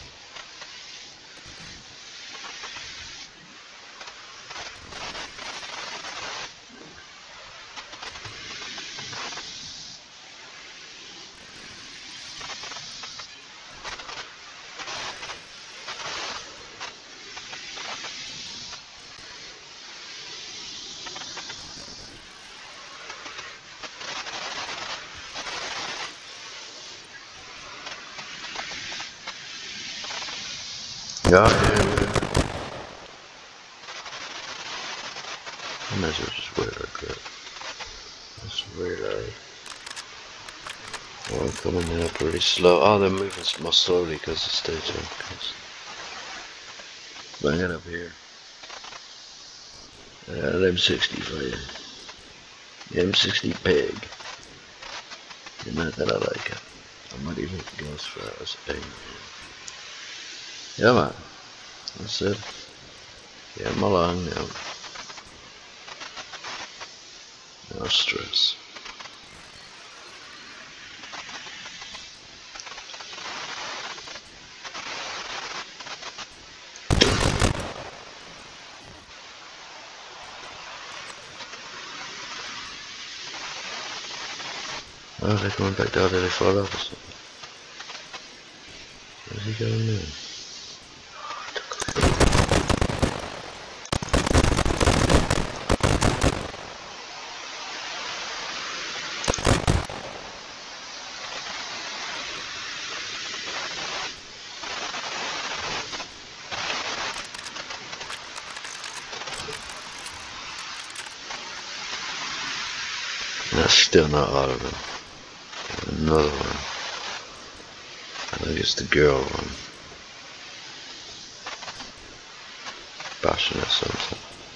Yeah, yeah, yeah. I might as well just wait like that. That's very loud. Oh, I'm coming in up really slow. Oh, they're moving more slowly because it's daytime. Bang it up here. Yeah, the M sixty fire. The M sixty pig. You know that I like it. I might even go as far as aim. Yeah, man. That's it. Yeah, I'm along now. No stress. Oh, they're coming back down. Did they fall off or something? Where's he going now? That's still not all of them. Another one. I think it's the girl one. Bashing at something.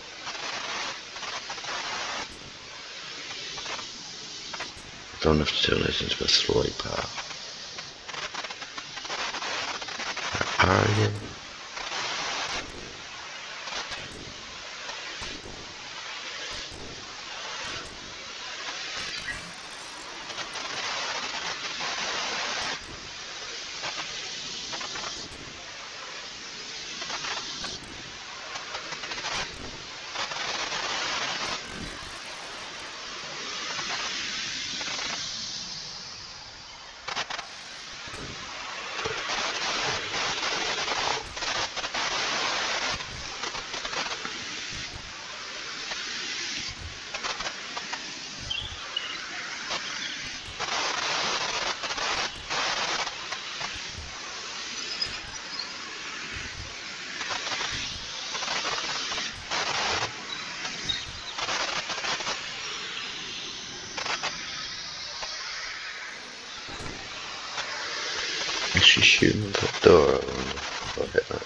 I don't have to tell anything about throwing power. Where are you? Is she shooting at that door? I wonder if I'll hit that.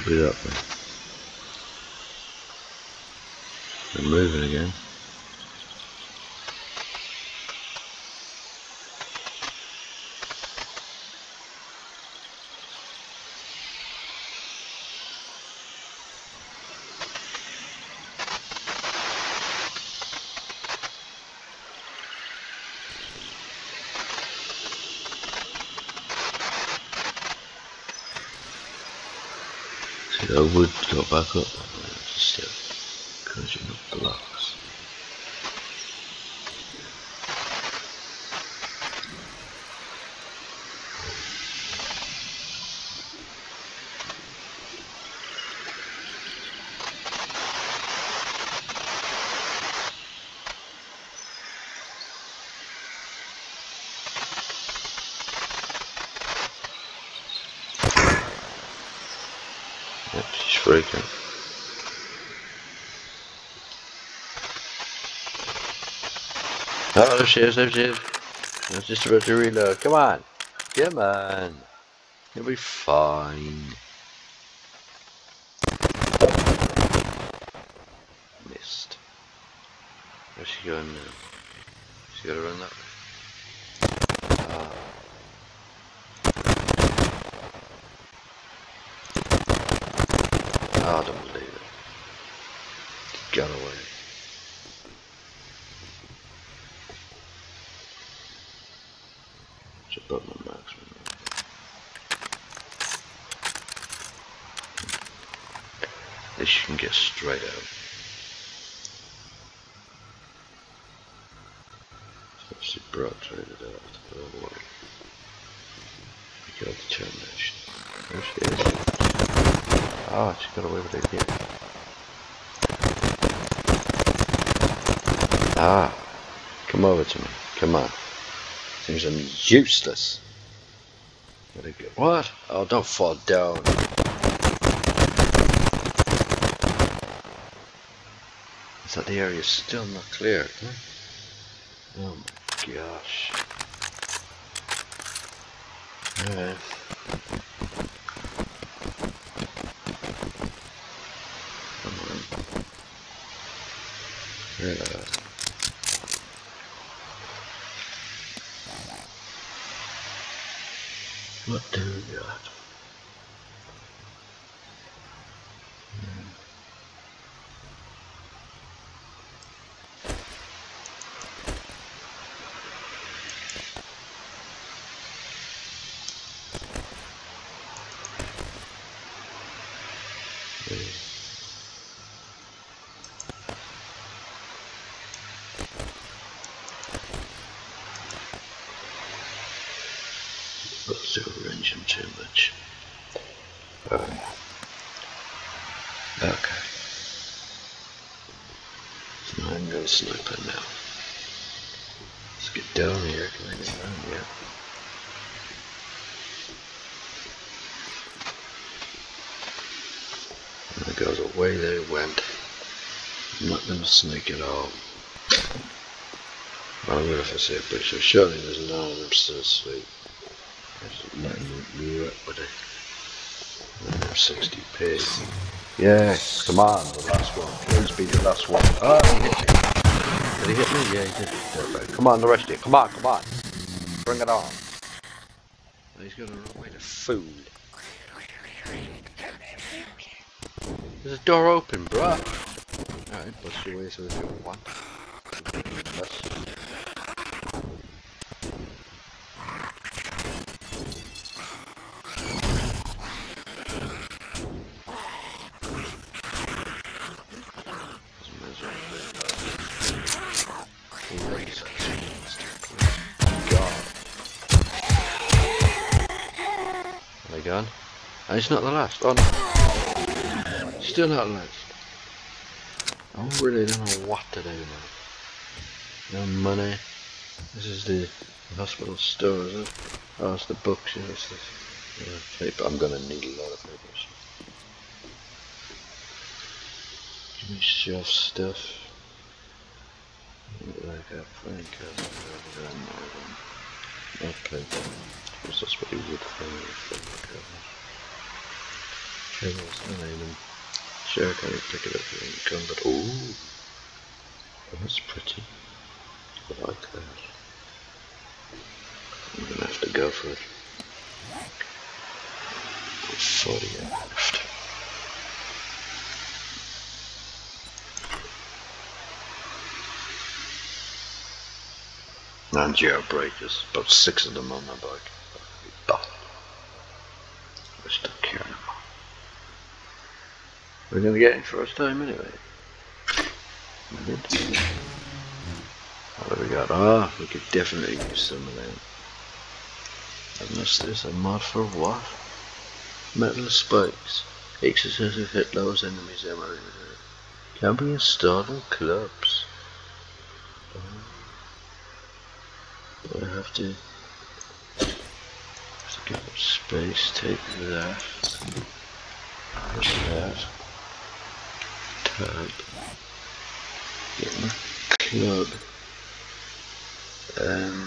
be that way. They're moving again. See that wood got back up? Just still crunching up blocks. Yep, she's freaking. Oh, there she is, there she is. I was just about to reload. Come on. Come on. You'll be fine. Missed. Where's she going now? She's gotta run that way. Ah. Oh, I don't believe it. She got away. Should put my marksman on. At least you can get straight out. So she brought traded out the other way. We got determination. There she is. Oh, she got away with it again. Ah, come over to me. Come on. Seems I'm useless. Where'd it go? What? Oh, don't fall down. Is that the area still not cleared? Huh? Oh my gosh. Alright. Come on. Relax. What do we got? Hmm. Let's arrange them too much. Um, okay. So now I'm going sniper now. Let's get down here. Can I get down here? And there goes away they went. I'm not going to sneak at all. I don't know if I say it, but so surely there's none of them still asleep. Just letting me up with it. sixty p. Yeah, come on, the last one. Please be the last one. Oh, he hit me. Did he hit me? Yeah, he did. Perfect. Come on, the rest of you. Come on, come on. Bring it on. He's gonna run away to food. There's a door open, bruh. Alright, bust your way so there's your one. Less. Gone. And it's not the last. Oh no. Still not the last. I really don't know what to do now. No money. This is the hospital store, is it? Oh, it's the books, yeah, it's the yeah, paper. I'm gonna need a lot of papers. Give me shelf stuff. Like a frank no paper. That's what he would find. Pebbles, I name them. Sure, I can't pick it up here in the gun, but ooh, that's pretty. I like that. I'm gonna have to go for it. forty left. And jailbreakers, about six of them on my bike. I still care. We're gonna get in first time anyway. What do we got? Ah, we could definitely use some of them. Unless there's a mod for what? Metal spikes. Excessive hit lowers enemies ammo. Can be installed on clubs. Do I have to, have to give it space? Take that. Push that. Tab. Get my club. Um.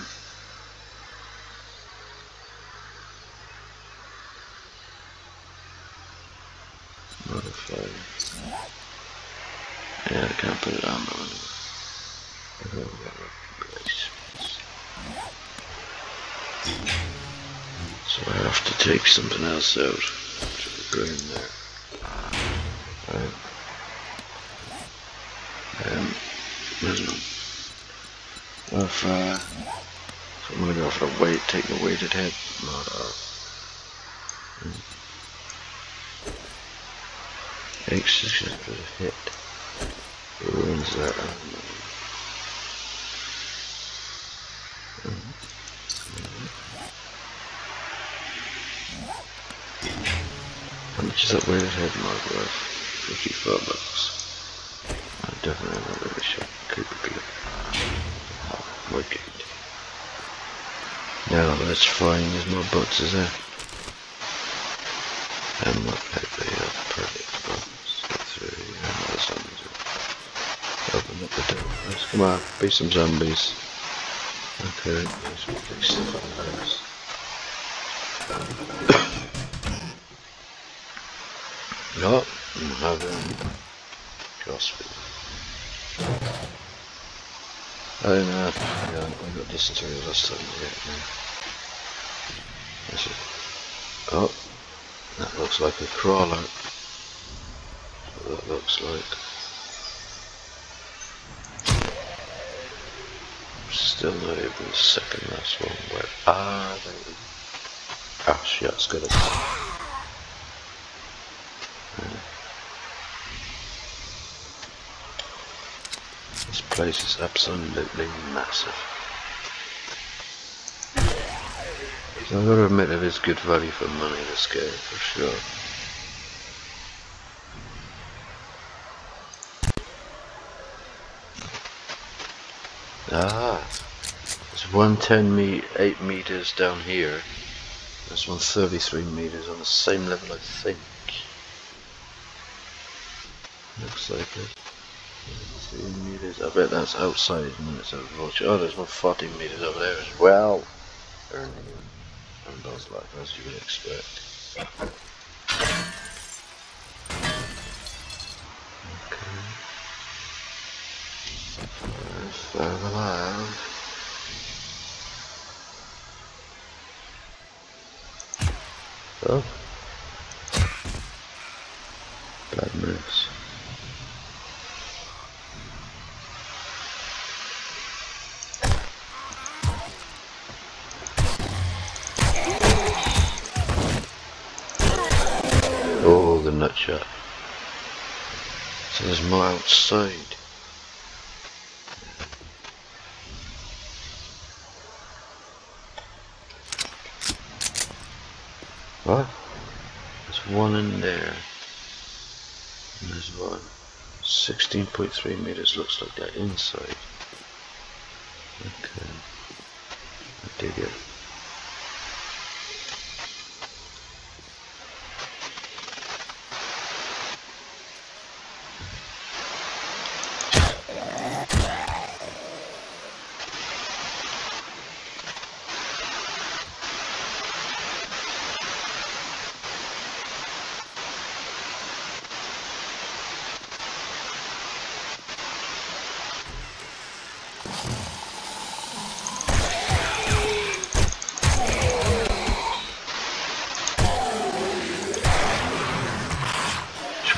Modify. Yeah, I can't put it on anyway. So I have to take something else out to the ground there. Right. Um, I don't know. If, uh, so I'm gonna go for a weight, take the weighted head mod off. Extra for the hit. It ruins that. How much is that weighted head mod worth? fifty-four bucks. I definitely not really sure. Creepy clip. Oh, wicked. Now let's find there's more butts, is there? And what pipe they have perfect buttons. Three, and the zombies. Open up the door. Let's come on, be some zombies. Okay, let's fix stuff on those. No, I'm having CrossFit. I don't know, yeah, I got dysentery last time, yeah, yeah. That's it. Oh, that looks like a crawler. That's what that looks like. Still not even the second last one. Where are they? Oh shit, it's got a... This place is absolutely massive. So I've got to admit it is good value for money, this game, for sure. Ah, there's one ten me eight meters down here. There's one thirty-three meters on the same level, I think. Looks like it. Three meters. I bet that's outside and it's out of watch. Oh, there's one forty meters over there as well. And those like as you would expect. Okay. Further around. Oh. Bad moves. Oh, the nut shot. So there's more outside. What? There's one in there. And there's one. sixteen point three meters looks like they're inside. Okay. I dig it.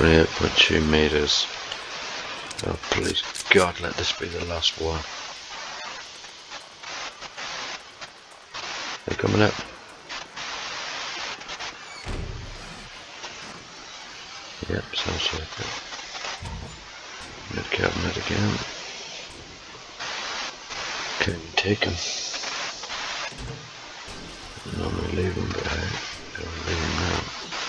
twenty-eight point two meters. Oh please God, let this be the last one. They're coming up. Yep, sounds like it. Mid cabinet again. Can you take them? Normally leave them, but hey, don't leave them now.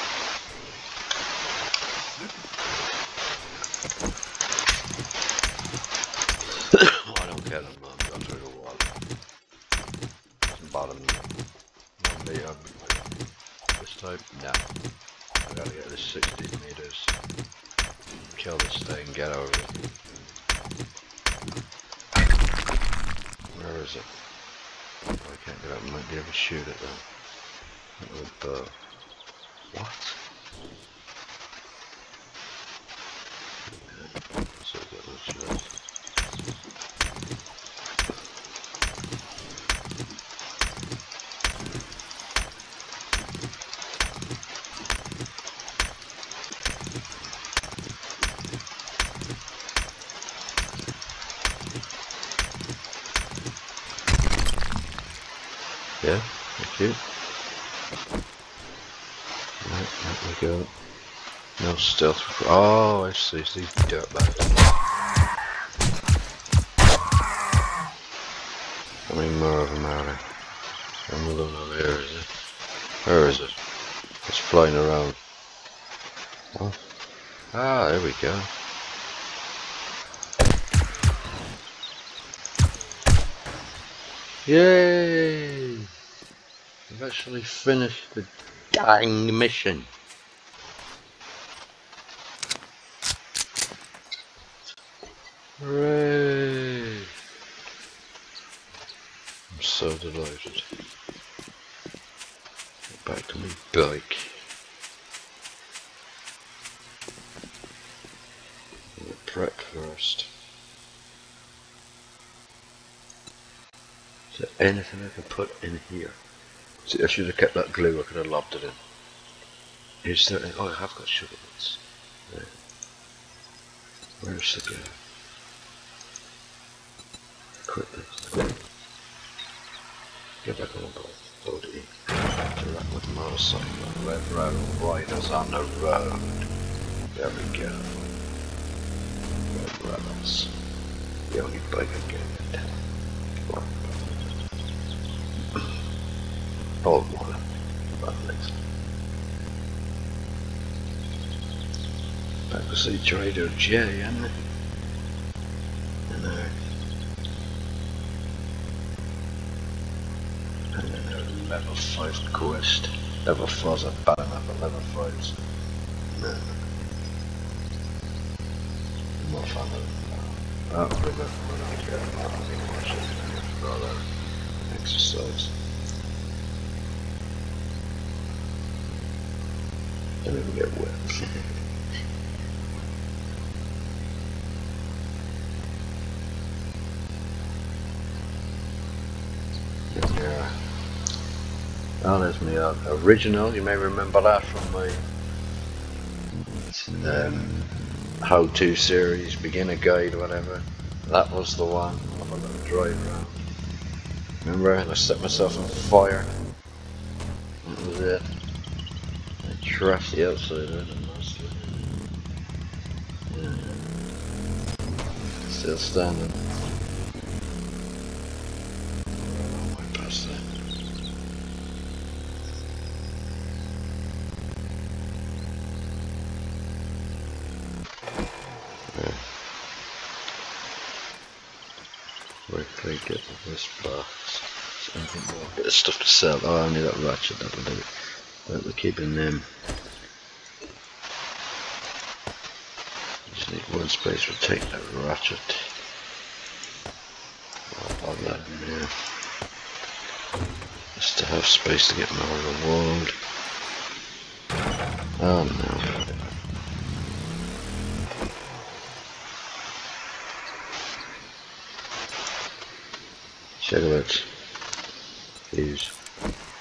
Oh, I don't get them, man. Go through the wall. Doesn't bother me. Normally, um, this time, no. I gotta get this sixty meters. Kill this thing, get over it. Where is it? Oh, I can't get up, I might be able to shoot it though. With, uh, what? Okay, so that was right. Yeah, thank you. Right, there we go. No stealth. Oh, I see. It's these dirtbags. How many more of them are there? Another one over here, is it? Where is it? It's flying around. Oh. Ah, there we go. Yay! I've actually finished the dang mission. Hooray! I'm so delighted. Get back to my bike. Prep first. Is there anything I can put in here? See, I should have kept that glue, I could have lobbed it in. Is there any? Oh, I have got sugar bits. Right. Where's the glue? Quickly, quickly. Get back on the board. Hold it in. Interact with motorcycle. Red road riders on the road. There we go. Red rebels. The only bike I get. Old one. Back to see Trader J, isn't it? And uh, and then a level five quest. Level fours are bad enough at level fives. No. More fun than that. Oh, river. We're not getting that. I think we're just for all that exercise. Don't even get wet. Yeah. Oh, there's my uh, original. You may remember that from my um, how-to series, beginner guide, whatever. That was the one. I'll have a little drive around. Remember, I set myself on fire. That was it. I trashed the outside of it. Yeah. Still standing. Right past that. Yeah. Quickly get this box. Something more. Bit of stuff to sell. Oh, I need that ratchet. That'll do it. But we're keeping them. Just need one space to take that ratchet. I'll pop that in there. Just to have space to get more reward. Oh no. Cigarettes. These.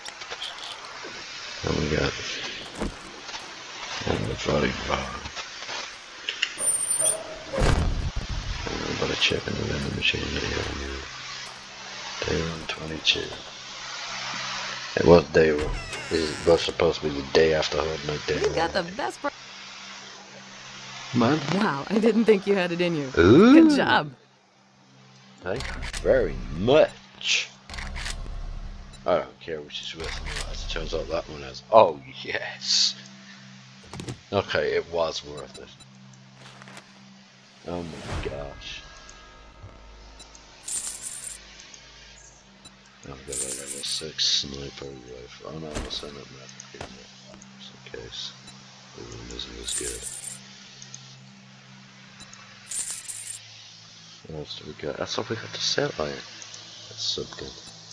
And we got and the fighting bar. got to check in the vending machine here. Day one twenty-two. It was day one. This was supposed to be the day after Horde Night Day. You got the best. Man. Wow, I didn't think you had it in you. Ooh. Good job. Thank you very much. I don't care which is worth it. As it turns out, that one has. Oh yes. Okay, it was worth it. Oh my gosh. I've got a level six sniper rifle. Oh no, I'll send it back just in case the room isn't as good. What else do we got? That's all we got to sell, iron. That's so good.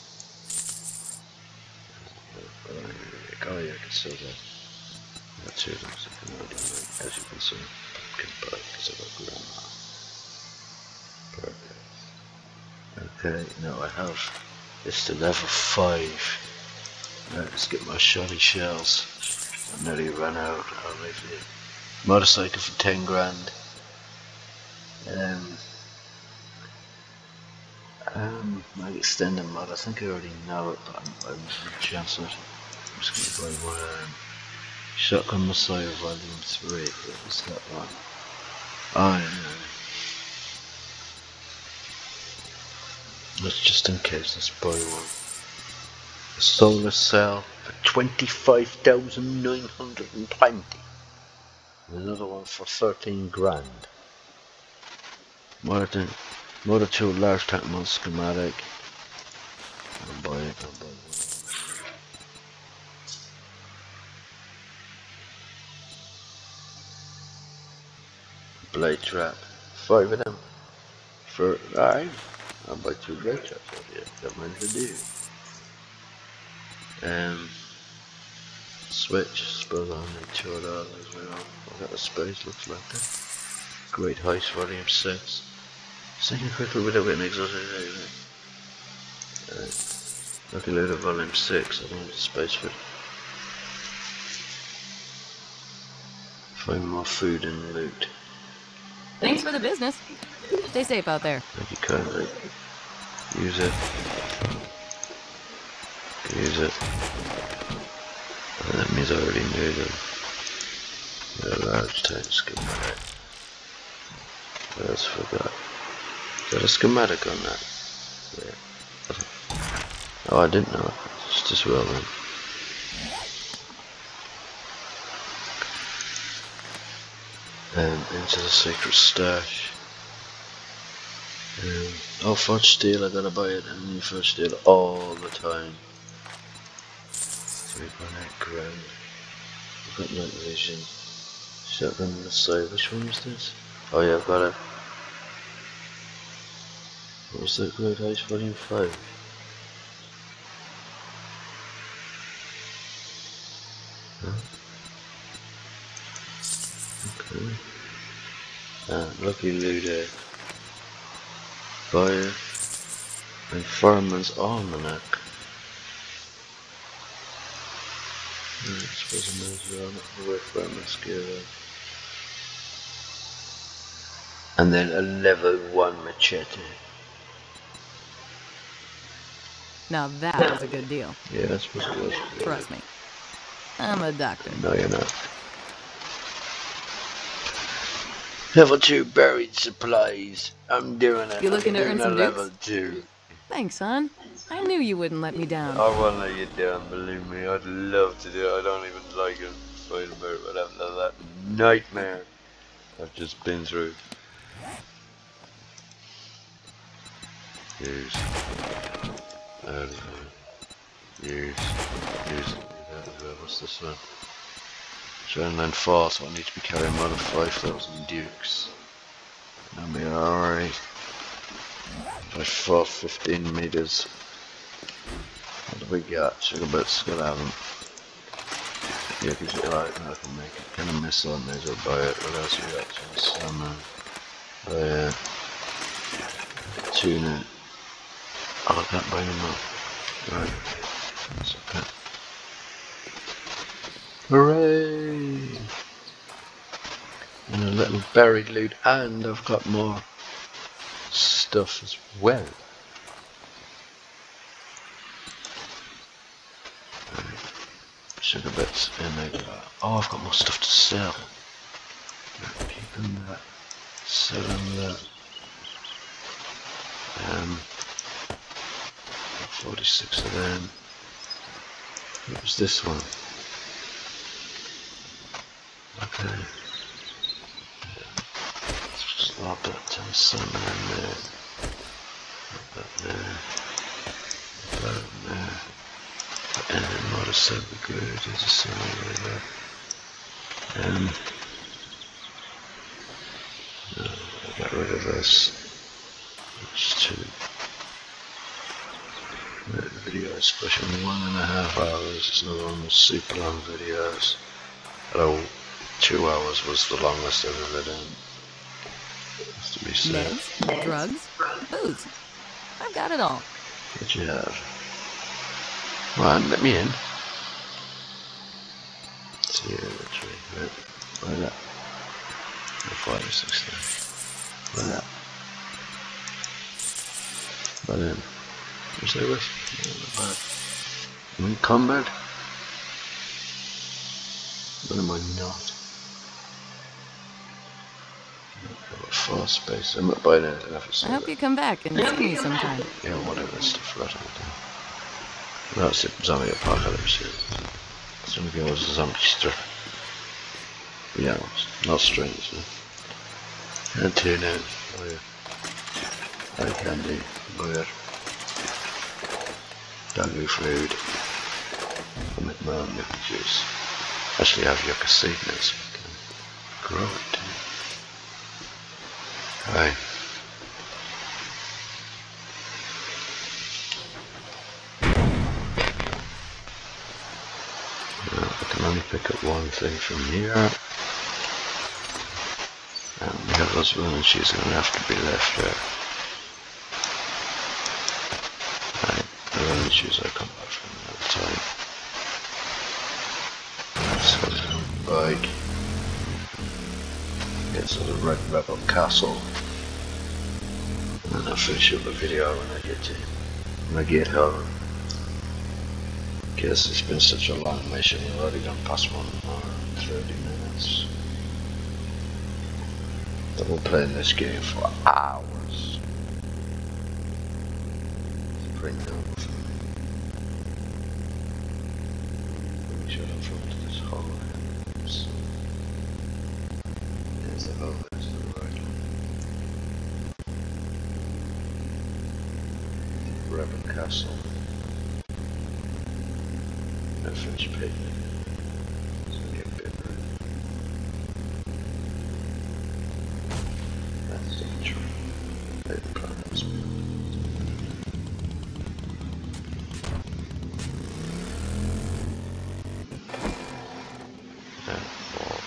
Oh yeah, I can sell that. That's two of them, so I can already make, as you can see, pumpkin pie, because I've got grandma. Perfect. Okay, now I have this to level five. Right, let's get my shoddy shells. I nearly ran out. I'll leave the motorcycle for ten grand. Um, um, my extended mod, I think I already know it, but I'm, I'm going to chance it. I'm just going to buy one. Um, Shotgun Messiah Volume three. What was that one? Oh, yeah. That's just in case, let's buy one. A solar cell for twenty-five thousand nine hundred twenty. Another one for thirteen grand. Motor, motor two large tank mod schematic. I'll buy it, I'll buy one. Blade trap. Five of them. For, alright. I'll buy two blade traps for you. Got mine to do. Um, switch, suppose I'll need two of those as well. I've got the space, looks like that. Great Heist Volume six. Second quickly without an exotic. Uh, Lucky Loader Volume six, I don't need the space for it. Find more food and loot. Thanks for the business. Stay safe out there. Thank you kindly. Use it. Use it. Oh, that means I already knew them. A large tank schematic. What else forgot? Is that a schematic on that? Yeah. Oh, I didn't know it. Just as well then. Um, into the secret stash. Um, oh, fudge steel, I gotta buy it. I need fudge steel all the time. three point eight grand. I've got night vision. Shotgun on the side. Which one was this? Oh yeah, I've got it. What was that? Great Heist Volume five. Huh? Okay. Ah, Lucky Looter. Fire. And Fireman's Almanac. I suppose I might as well not work Fireman's Gear. And then a level one machete. Now that was a good deal. Yeah, that's supposed to be. Trust me. I'm a doctor. No, you're not. Level two buried supplies. I'm doing it. You looking to earn some dukes? Level two. Thanks, son. I knew you wouldn't let me down. I won't let you down, believe me. I'd love to do it. I don't even like it. Fight about it, whatever. That nightmare I've just been through. Use. Early. Use. Use. What's this one? Adrenaline fall, so I need to be carrying more than five thousand dukes. That'll be alright. If I fall fifteen meters. What do we got? Sugar bits, gotta have them. Yeah, because you're right, I can make it. Kind of miss on these, I'll buy it. What else we got? Salmon. Oh yeah. Tuna. Oh, I can't buy them up. Right. That's okay. Hooray! And a little buried loot, and I've got more stuff as well. Right. Sugar bits in there. Oh, I've got more stuff to sell. Right, keeping that, selling that. Um, forty-six of them. What was this one? Okay. Just a little bit of ten salmon in there. That there. That in there. And then what I said we could do the salmon right there. Um, no, I'll get rid of this. It's two. The video is pushing one and a half hours. It's another one with super long videos. Although two hours was the longest I've ever done. Has to be said. Meds, drugs, booze. I've got it all. What you have? Come on, let me in. See here, tree. Right. Buy that. Five or six there. Buy that. Buy them. What's that with? I'm in combat. What am I not? Four space. I'm not buying anything after I hope you come back and see me sometime. Yeah, whatever stuff right now. That's it, zombie apocalypse. It's gonna go as a zombie strip. Yeah, not strange. Huh? And two now. Oh yeah. I can do. Buy it. Doggy food. I make my own milk juice. Actually, I have yucca seed now, so I can grow it too. Right. Now, I can only pick up one thing from here. And we have this one, and she's going to have to be left there. Right. The only shoes I come back from another time. Let's go to the bike. Get to the Red Rebel Castle. And I'll finish up the video when I get to when I get home. Guess it's been such a long mission, I've already gone past one hour and thirty minutes. I've been playing this game for hours. It's pretty normal for me. Make sure I don't fall into this hole. So, there's the hole, there's the right one. Rebel Castle. No French pig. It's gonna get a bit rude. That's the tree. Maybe planets. And ball.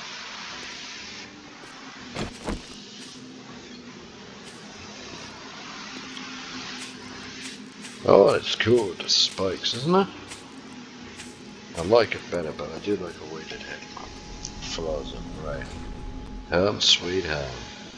Oh, it's cool with the spikes, isn't it? I like it better, but I do like a weighted head. Flaws in the right. Home sweet home.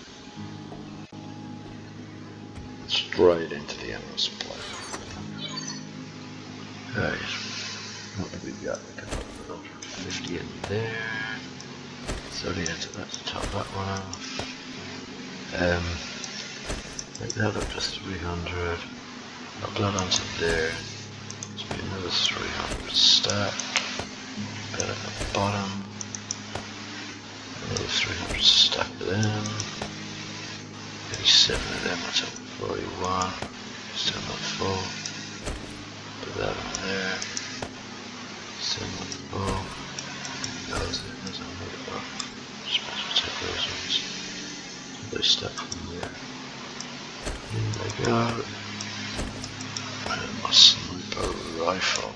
Straight into the endless play. Right. What do we got? We got one hundred fifty in there. thirty into that to top that one off. Um, make that up to three hundred. Up that onto there. Let's be another three hundred stack. Got at the bottom. Another three hundred stack of them. eighty-seven of them, that's up forty-one. Still not full. Put that on there. Still not full. Those are those are made up. Supposed to take those ones. They stack from there. In they go. And my sniper rifle.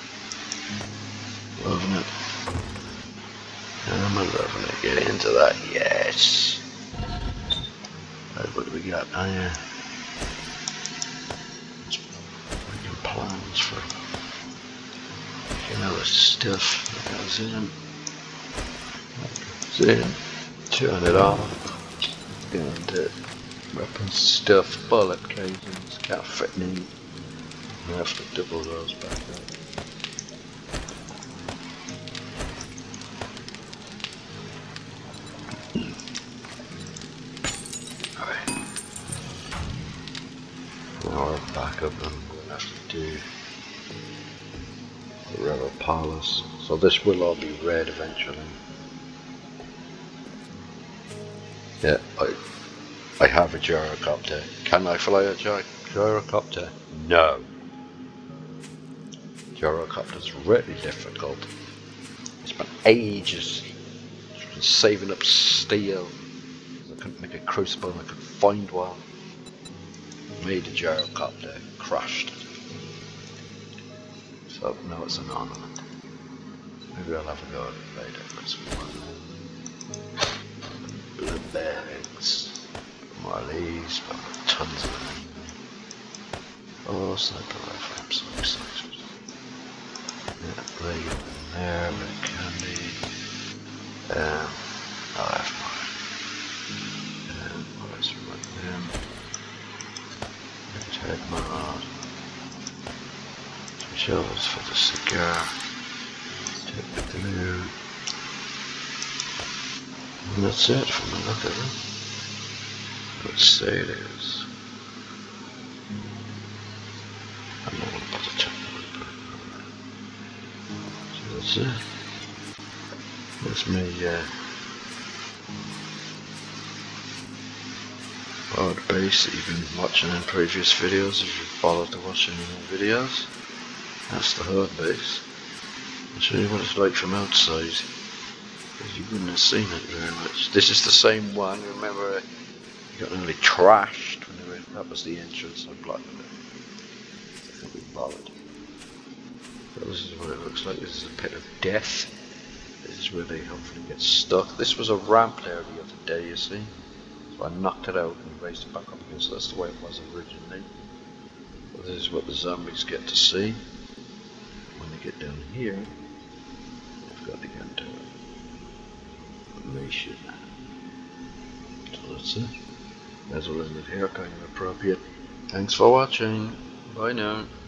Loving it. I'm loving it. Get into that. Yes. Right, what do we got down here? Making plans for you know the stuff that goes in. Goes in. two hundred off. And uh, Weapon stuff, bullet casings, can't fit me. I have to double those back up. Alright. Now we're back up and we're gonna have to do the River Palace. So this will all be red eventually. Yeah, I I have a gyrocopter. Can I fly a gy gyrocopter? No. Gyrocopter's really difficult. I spent ages saving up steel. I couldn't make a crucible and I couldn't find one. Made a gyrocopter, crashed it. So now it's an ornament. Maybe I'll have a go at it later because we want blue bearings. More of these, but tons of them. Oh, sniper rifle, I'm so excited. Yeah, there you go. There, bit of candy. Um, I'll have more. Um, what else we like them? Head mod. Some shells for the cigar. Take the glue. And that's it from the look of it. Let's say it is. I'm not going to put a check on it. So that's it. That's me, uh, horde base that you've been watching in previous videos if you've bothered to watch any more videos. That's the horde base. I'll show you what it's like from outside, because you wouldn't have seen it very much. This is the same one, remember it got nearly trashed when they were, that was the entrance, I blocked it. I can't be bothered. So this is what it looks like, this is a pit of death. This is where they hopefully get stuck. This was a ramp there the other day, you see. So I knocked it out and raised it back up again, so that's the way it was originally. But this is what the zombies get to see. When they get down here, they've got to get into a ration. So that's it. As well as it here, kind of appropriate. Thanks for watching. Bye now.